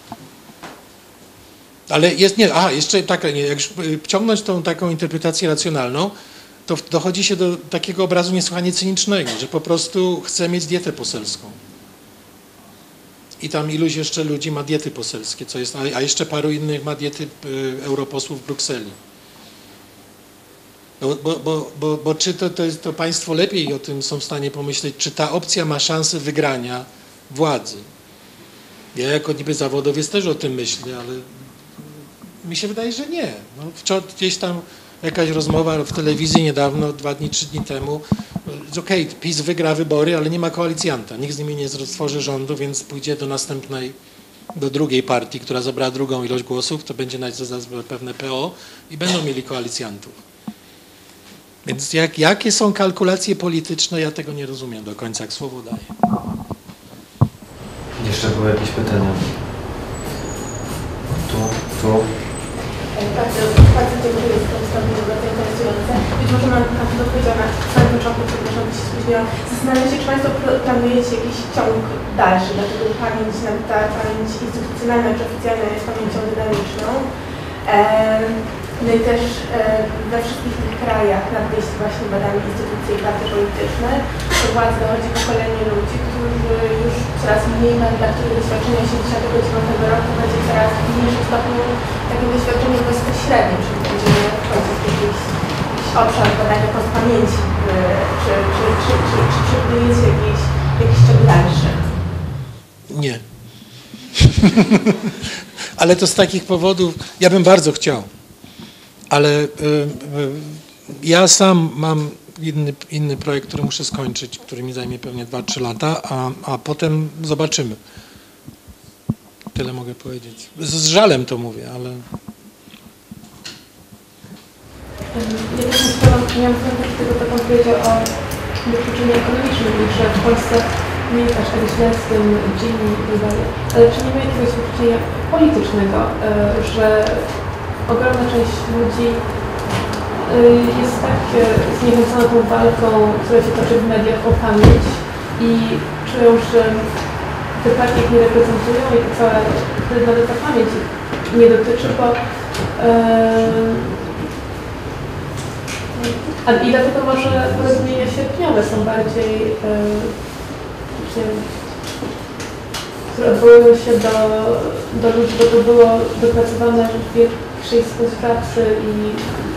Ale jest, jeszcze taka, jak już ciągnąć tą taką interpretację racjonalną, to dochodzi się do takiego obrazu niesłychanie cynicznego, że po prostu chce mieć dietę poselską. I tam iluś jeszcze ludzi ma diety poselskie, co jest, a jeszcze paru innych ma diety europosłów w Brukseli. Bo czy to państwo lepiej o tym są w stanie pomyśleć, czy ta opcja ma szansę wygrania władzy? Ja jako niby zawodowiec też o tym myślę, ale mi się wydaje, że nie. No, gdzieś tam jakaś rozmowa w telewizji niedawno, 2 dni, 3 dni temu, okej, PiS wygra wybory, ale nie ma koalicjanta. Nikt z nimi nie stworzy rządu, więc pójdzie do drugiej partii, która zabrała drugą ilość głosów, to będzie pewne PO i będą mieli koalicjantów. Więc jakie są kalkulacje polityczne, ja tego nie rozumiem do końca, jak słowo daję. Jeszcze były jakieś pytania? Tu. Bardzo dziękuję za to wystąpienie, bardzo interesujące. Być może Pan to powiedział na samym początku, przepraszam, że się spóźniłam. Zastanawiam się, czy Państwo planujecie jakiś ciąg dalszy, dlatego pamięć, ta pamięć instytucjonalna czy oficjalna jest pamięcią dynamiczną. No i też we wszystkich tych krajach na wieści właśnie badamy instytucje i partie polityczne. Do władzy dochodzi pokolenie ludzi, którzy już coraz mniej mają, dla których doświadczenie 1989 roku będzie coraz w mniejszym stopniu takim doświadczeniem wojska średnim, czyli będziemy wchodzić w jakiś obszar badania postpamięci, czy przewidujecie jakiś ciąg dalszy? Nie. Ale to z takich powodów, ja bym bardzo chciał, ale ja sam mam inny projekt, który muszę skończyć, który mi zajmie pewnie 2-3 lata, a potem zobaczymy. Tyle mogę powiedzieć. Z żalem to mówię, ale... Ja też miałam z tego, co Pan powiedział o wykluczeniu ekonomicznym, że w Polsce nie jest aż tak źle z tym Gini i tak dalej. Ale czy nie ma jakiegoś wykluczenia politycznego, że ogromna część ludzi jest tak zniechęcona tą walką, która się toczy w mediach o pamięć i czują, że te partie ich nie reprezentują i wtedy nawet ta pamięć ich nie dotyczy, bo i dlatego może porozumienia sierpniowe są bardziej, które odwołują się do ludzi, bo to było dopracowane w większej współpracy i...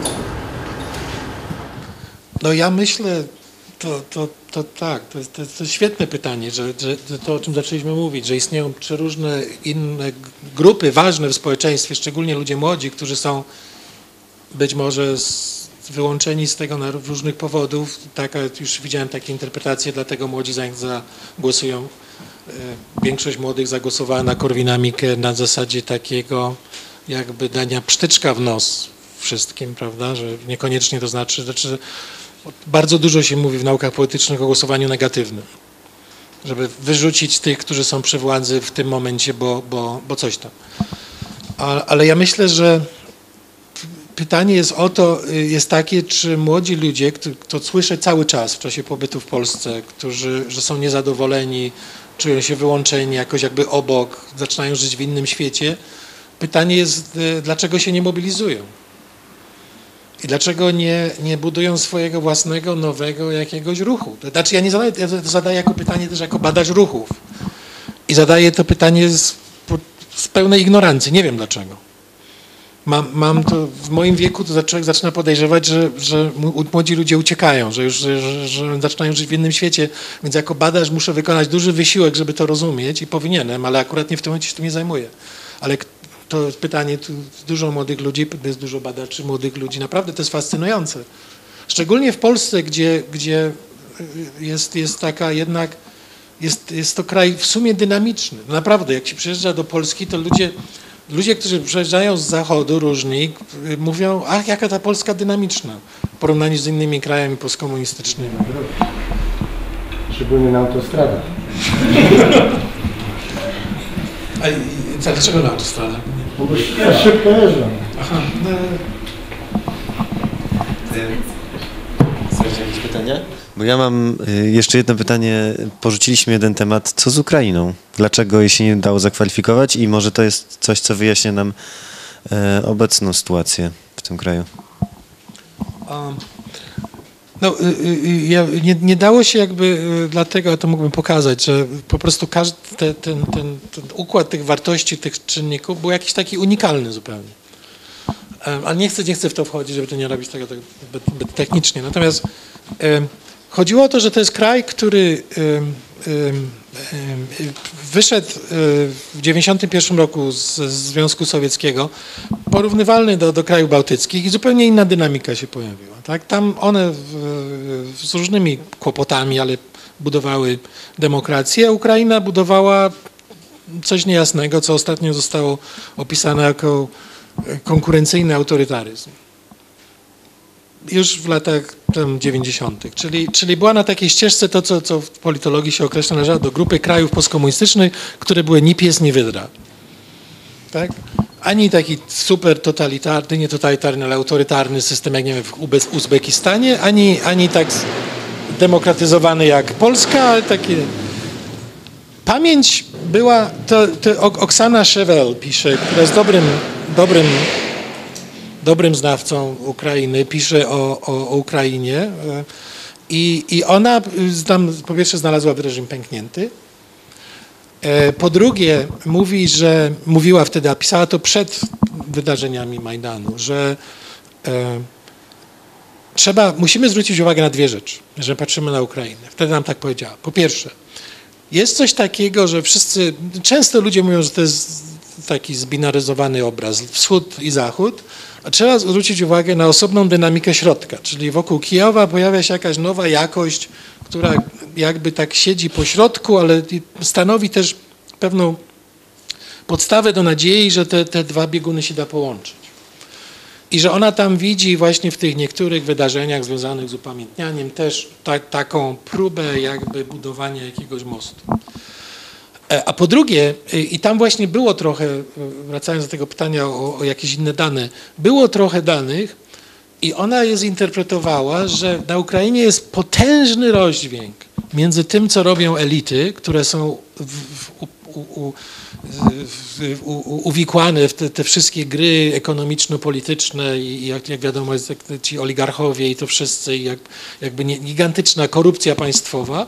No ja myślę, tak, to jest świetne pytanie, że to, o czym zaczęliśmy mówić, że istnieją przeróżne inne grupy ważne w społeczeństwie, szczególnie ludzie młodzi, którzy są być może wyłączeni z tego na różnych powodów. Już widziałem takie interpretacje, dlatego młodzi zagłosują. Większość młodych zagłosowała na Korwina-Mikke na zasadzie takiego jakby dania psztyczka w nos wszystkim, prawda, że niekoniecznie to znaczy, bardzo dużo się mówi w naukach politycznych o głosowaniu negatywnym, żeby wyrzucić tych, którzy są przy władzy w tym momencie, bo coś tam. Ale ja myślę, że pytanie jest takie, czy młodzi ludzie, to słyszę cały czas w czasie pobytu w Polsce, że są niezadowoleni, czują się wyłączeni jakoś jakby obok, zaczynają żyć w innym świecie. Pytanie jest, dlaczego się nie mobilizują? I dlaczego nie budują swojego własnego, nowego jakiegoś ruchu? To znaczy ja zadaję jako pytanie też jako badacz ruchów. I zadaję to pytanie z pełnej ignorancji. Nie wiem dlaczego. Mam to w moim wieku, to człowiek zaczyna podejrzewać, że młodzi ludzie uciekają, że zaczynają żyć w innym świecie, więc jako badacz muszę wykonać duży wysiłek, żeby to rozumieć i powinienem, ale akurat nie w tym momencie się tym nie zajmuję. Ale to pytanie, tu dużo młodych ludzi, jest dużo badaczy młodych ludzi, naprawdę to jest fascynujące. Szczególnie w Polsce, gdzie jest taka jednak, jest to kraj w sumie dynamiczny. Naprawdę, jak się przyjeżdża do Polski, to ludzie, którzy przyjeżdżają z zachodu różni, mówią, ach, jaka ta Polska dynamiczna w porównaniu z innymi krajami postkomunistycznymi. Szczególnie na autostradach. A dlaczego na autostradach? No bo szybko jeżdżą. Aha. Chcesz jakieś pytania? Bo ja mam jeszcze jedno pytanie. Porzuciliśmy jeden temat. Co z Ukrainą? Dlaczego jej się nie dało zakwalifikować? I może to jest coś, co wyjaśnia nam obecną sytuację w tym kraju. No, nie dało się jakby dlatego, a to mógłbym pokazać, że po prostu każdy ten układ tych wartości, tych czynników był jakiś taki unikalny zupełnie. Ale nie chcę w to wchodzić, żeby to nie robić tego tak technicznie. Natomiast chodziło o to, że to jest kraj, który wyszedł w 1991 roku z Związku Sowieckiego, porównywalny do krajów bałtyckich i zupełnie inna dynamika się pojawiła. Tak? Tam one z różnymi kłopotami, ale budowały demokrację, a Ukraina budowała coś niejasnego, co ostatnio zostało opisane jako konkurencyjny autorytaryzm. Już w latach 90. Czyli była na takiej ścieżce to, co w politologii się określa, należało do grupy krajów postkomunistycznych, które były ni pies, ni wydra. Tak? Ani taki super totalitarny, nie totalitarny, ale autorytarny system, jak nie wiem, w Uzbekistanie, ani tak demokratyzowany jak Polska, ale taki... Pamięć była, to Oksana Szewel pisze, która jest dobrym dobrym znawcą Ukrainy, pisze o Ukrainie i ona tam po pierwsze znalazła reżim pęknięty, po drugie mówiła wtedy, a pisała to przed wydarzeniami Majdanu, że musimy zwrócić uwagę na dwie rzeczy, że patrzymy na Ukrainę. Wtedy nam tak powiedziała. Po pierwsze, jest coś takiego, że często ludzie mówią, że to jest taki zbinaryzowany obraz, wschód i zachód, a trzeba zwrócić uwagę na osobną dynamikę środka, czyli wokół Kijowa pojawia się jakaś nowa jakość, która jakby tak siedzi po środku, ale stanowi też pewną podstawę do nadziei, że te dwa bieguny się da połączyć. I że ona tam widzi właśnie w tych niektórych wydarzeniach związanych z upamiętnianiem też taką próbę jakby budowania jakiegoś mostu. A po drugie, i tam właśnie było trochę, wracając do tego pytania o jakieś inne dane, było trochę danych i ona je zinterpretowała, że na Ukrainie jest potężny rozdźwięk między tym, co robią elity, które są uwikłane w te wszystkie gry ekonomiczno-polityczne i jak wiadomo, ci oligarchowie i to wszyscy, jakby gigantyczna korupcja państwowa.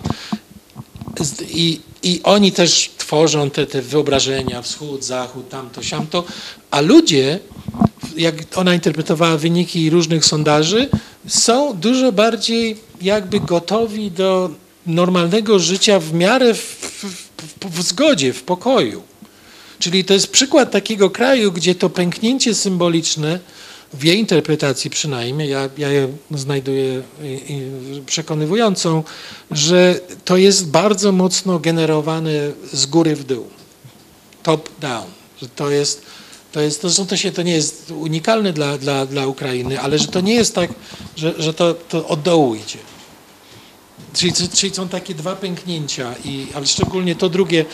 I oni też tworzą te wyobrażenia, wschód, zachód, tamto, siamto, a ludzie, jak ona interpretowała wyniki różnych sondaży, są dużo bardziej jakby gotowi do normalnego życia w miarę w zgodzie, w pokoju. Czyli to jest przykład takiego kraju, gdzie to pęknięcie symboliczne, w jej interpretacji przynajmniej, ja je znajduję przekonywującą, że to jest bardzo mocno generowane z góry w dół, top down. Że to nie jest unikalne dla Ukrainy, ale że to nie jest tak, że to od dołu idzie. Czyli są takie dwa pęknięcia, ale szczególnie to drugie.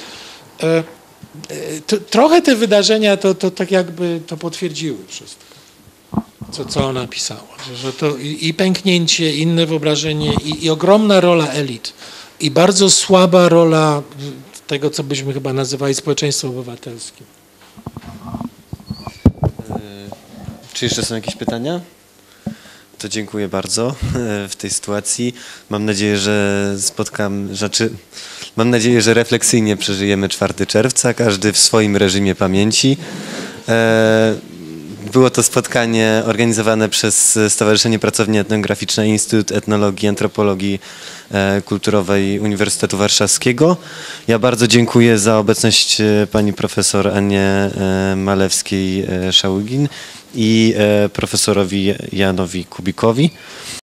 Trochę te wydarzenia to tak jakby to potwierdziły wszystko, co ona pisała. Że to i pęknięcie, inne wyobrażenie, i ogromna rola elit, i bardzo słaba rola tego, co byśmy chyba nazywali społeczeństwem obywatelskim. Czy jeszcze są jakieś pytania? To dziękuję bardzo w tej sytuacji. Mam nadzieję, że mam nadzieję, że refleksyjnie przeżyjemy 4 czerwca, każdy w swoim reżimie pamięci. Było to spotkanie organizowane przez Stowarzyszenie Pracownia Etnograficzna Instytut Etnologii i Antropologii Kulturowej Uniwersytetu Warszawskiego. Ja bardzo dziękuję za obecność pani profesor Annie Malewskiej-Szaługin i profesorowi Janowi Kubikowi.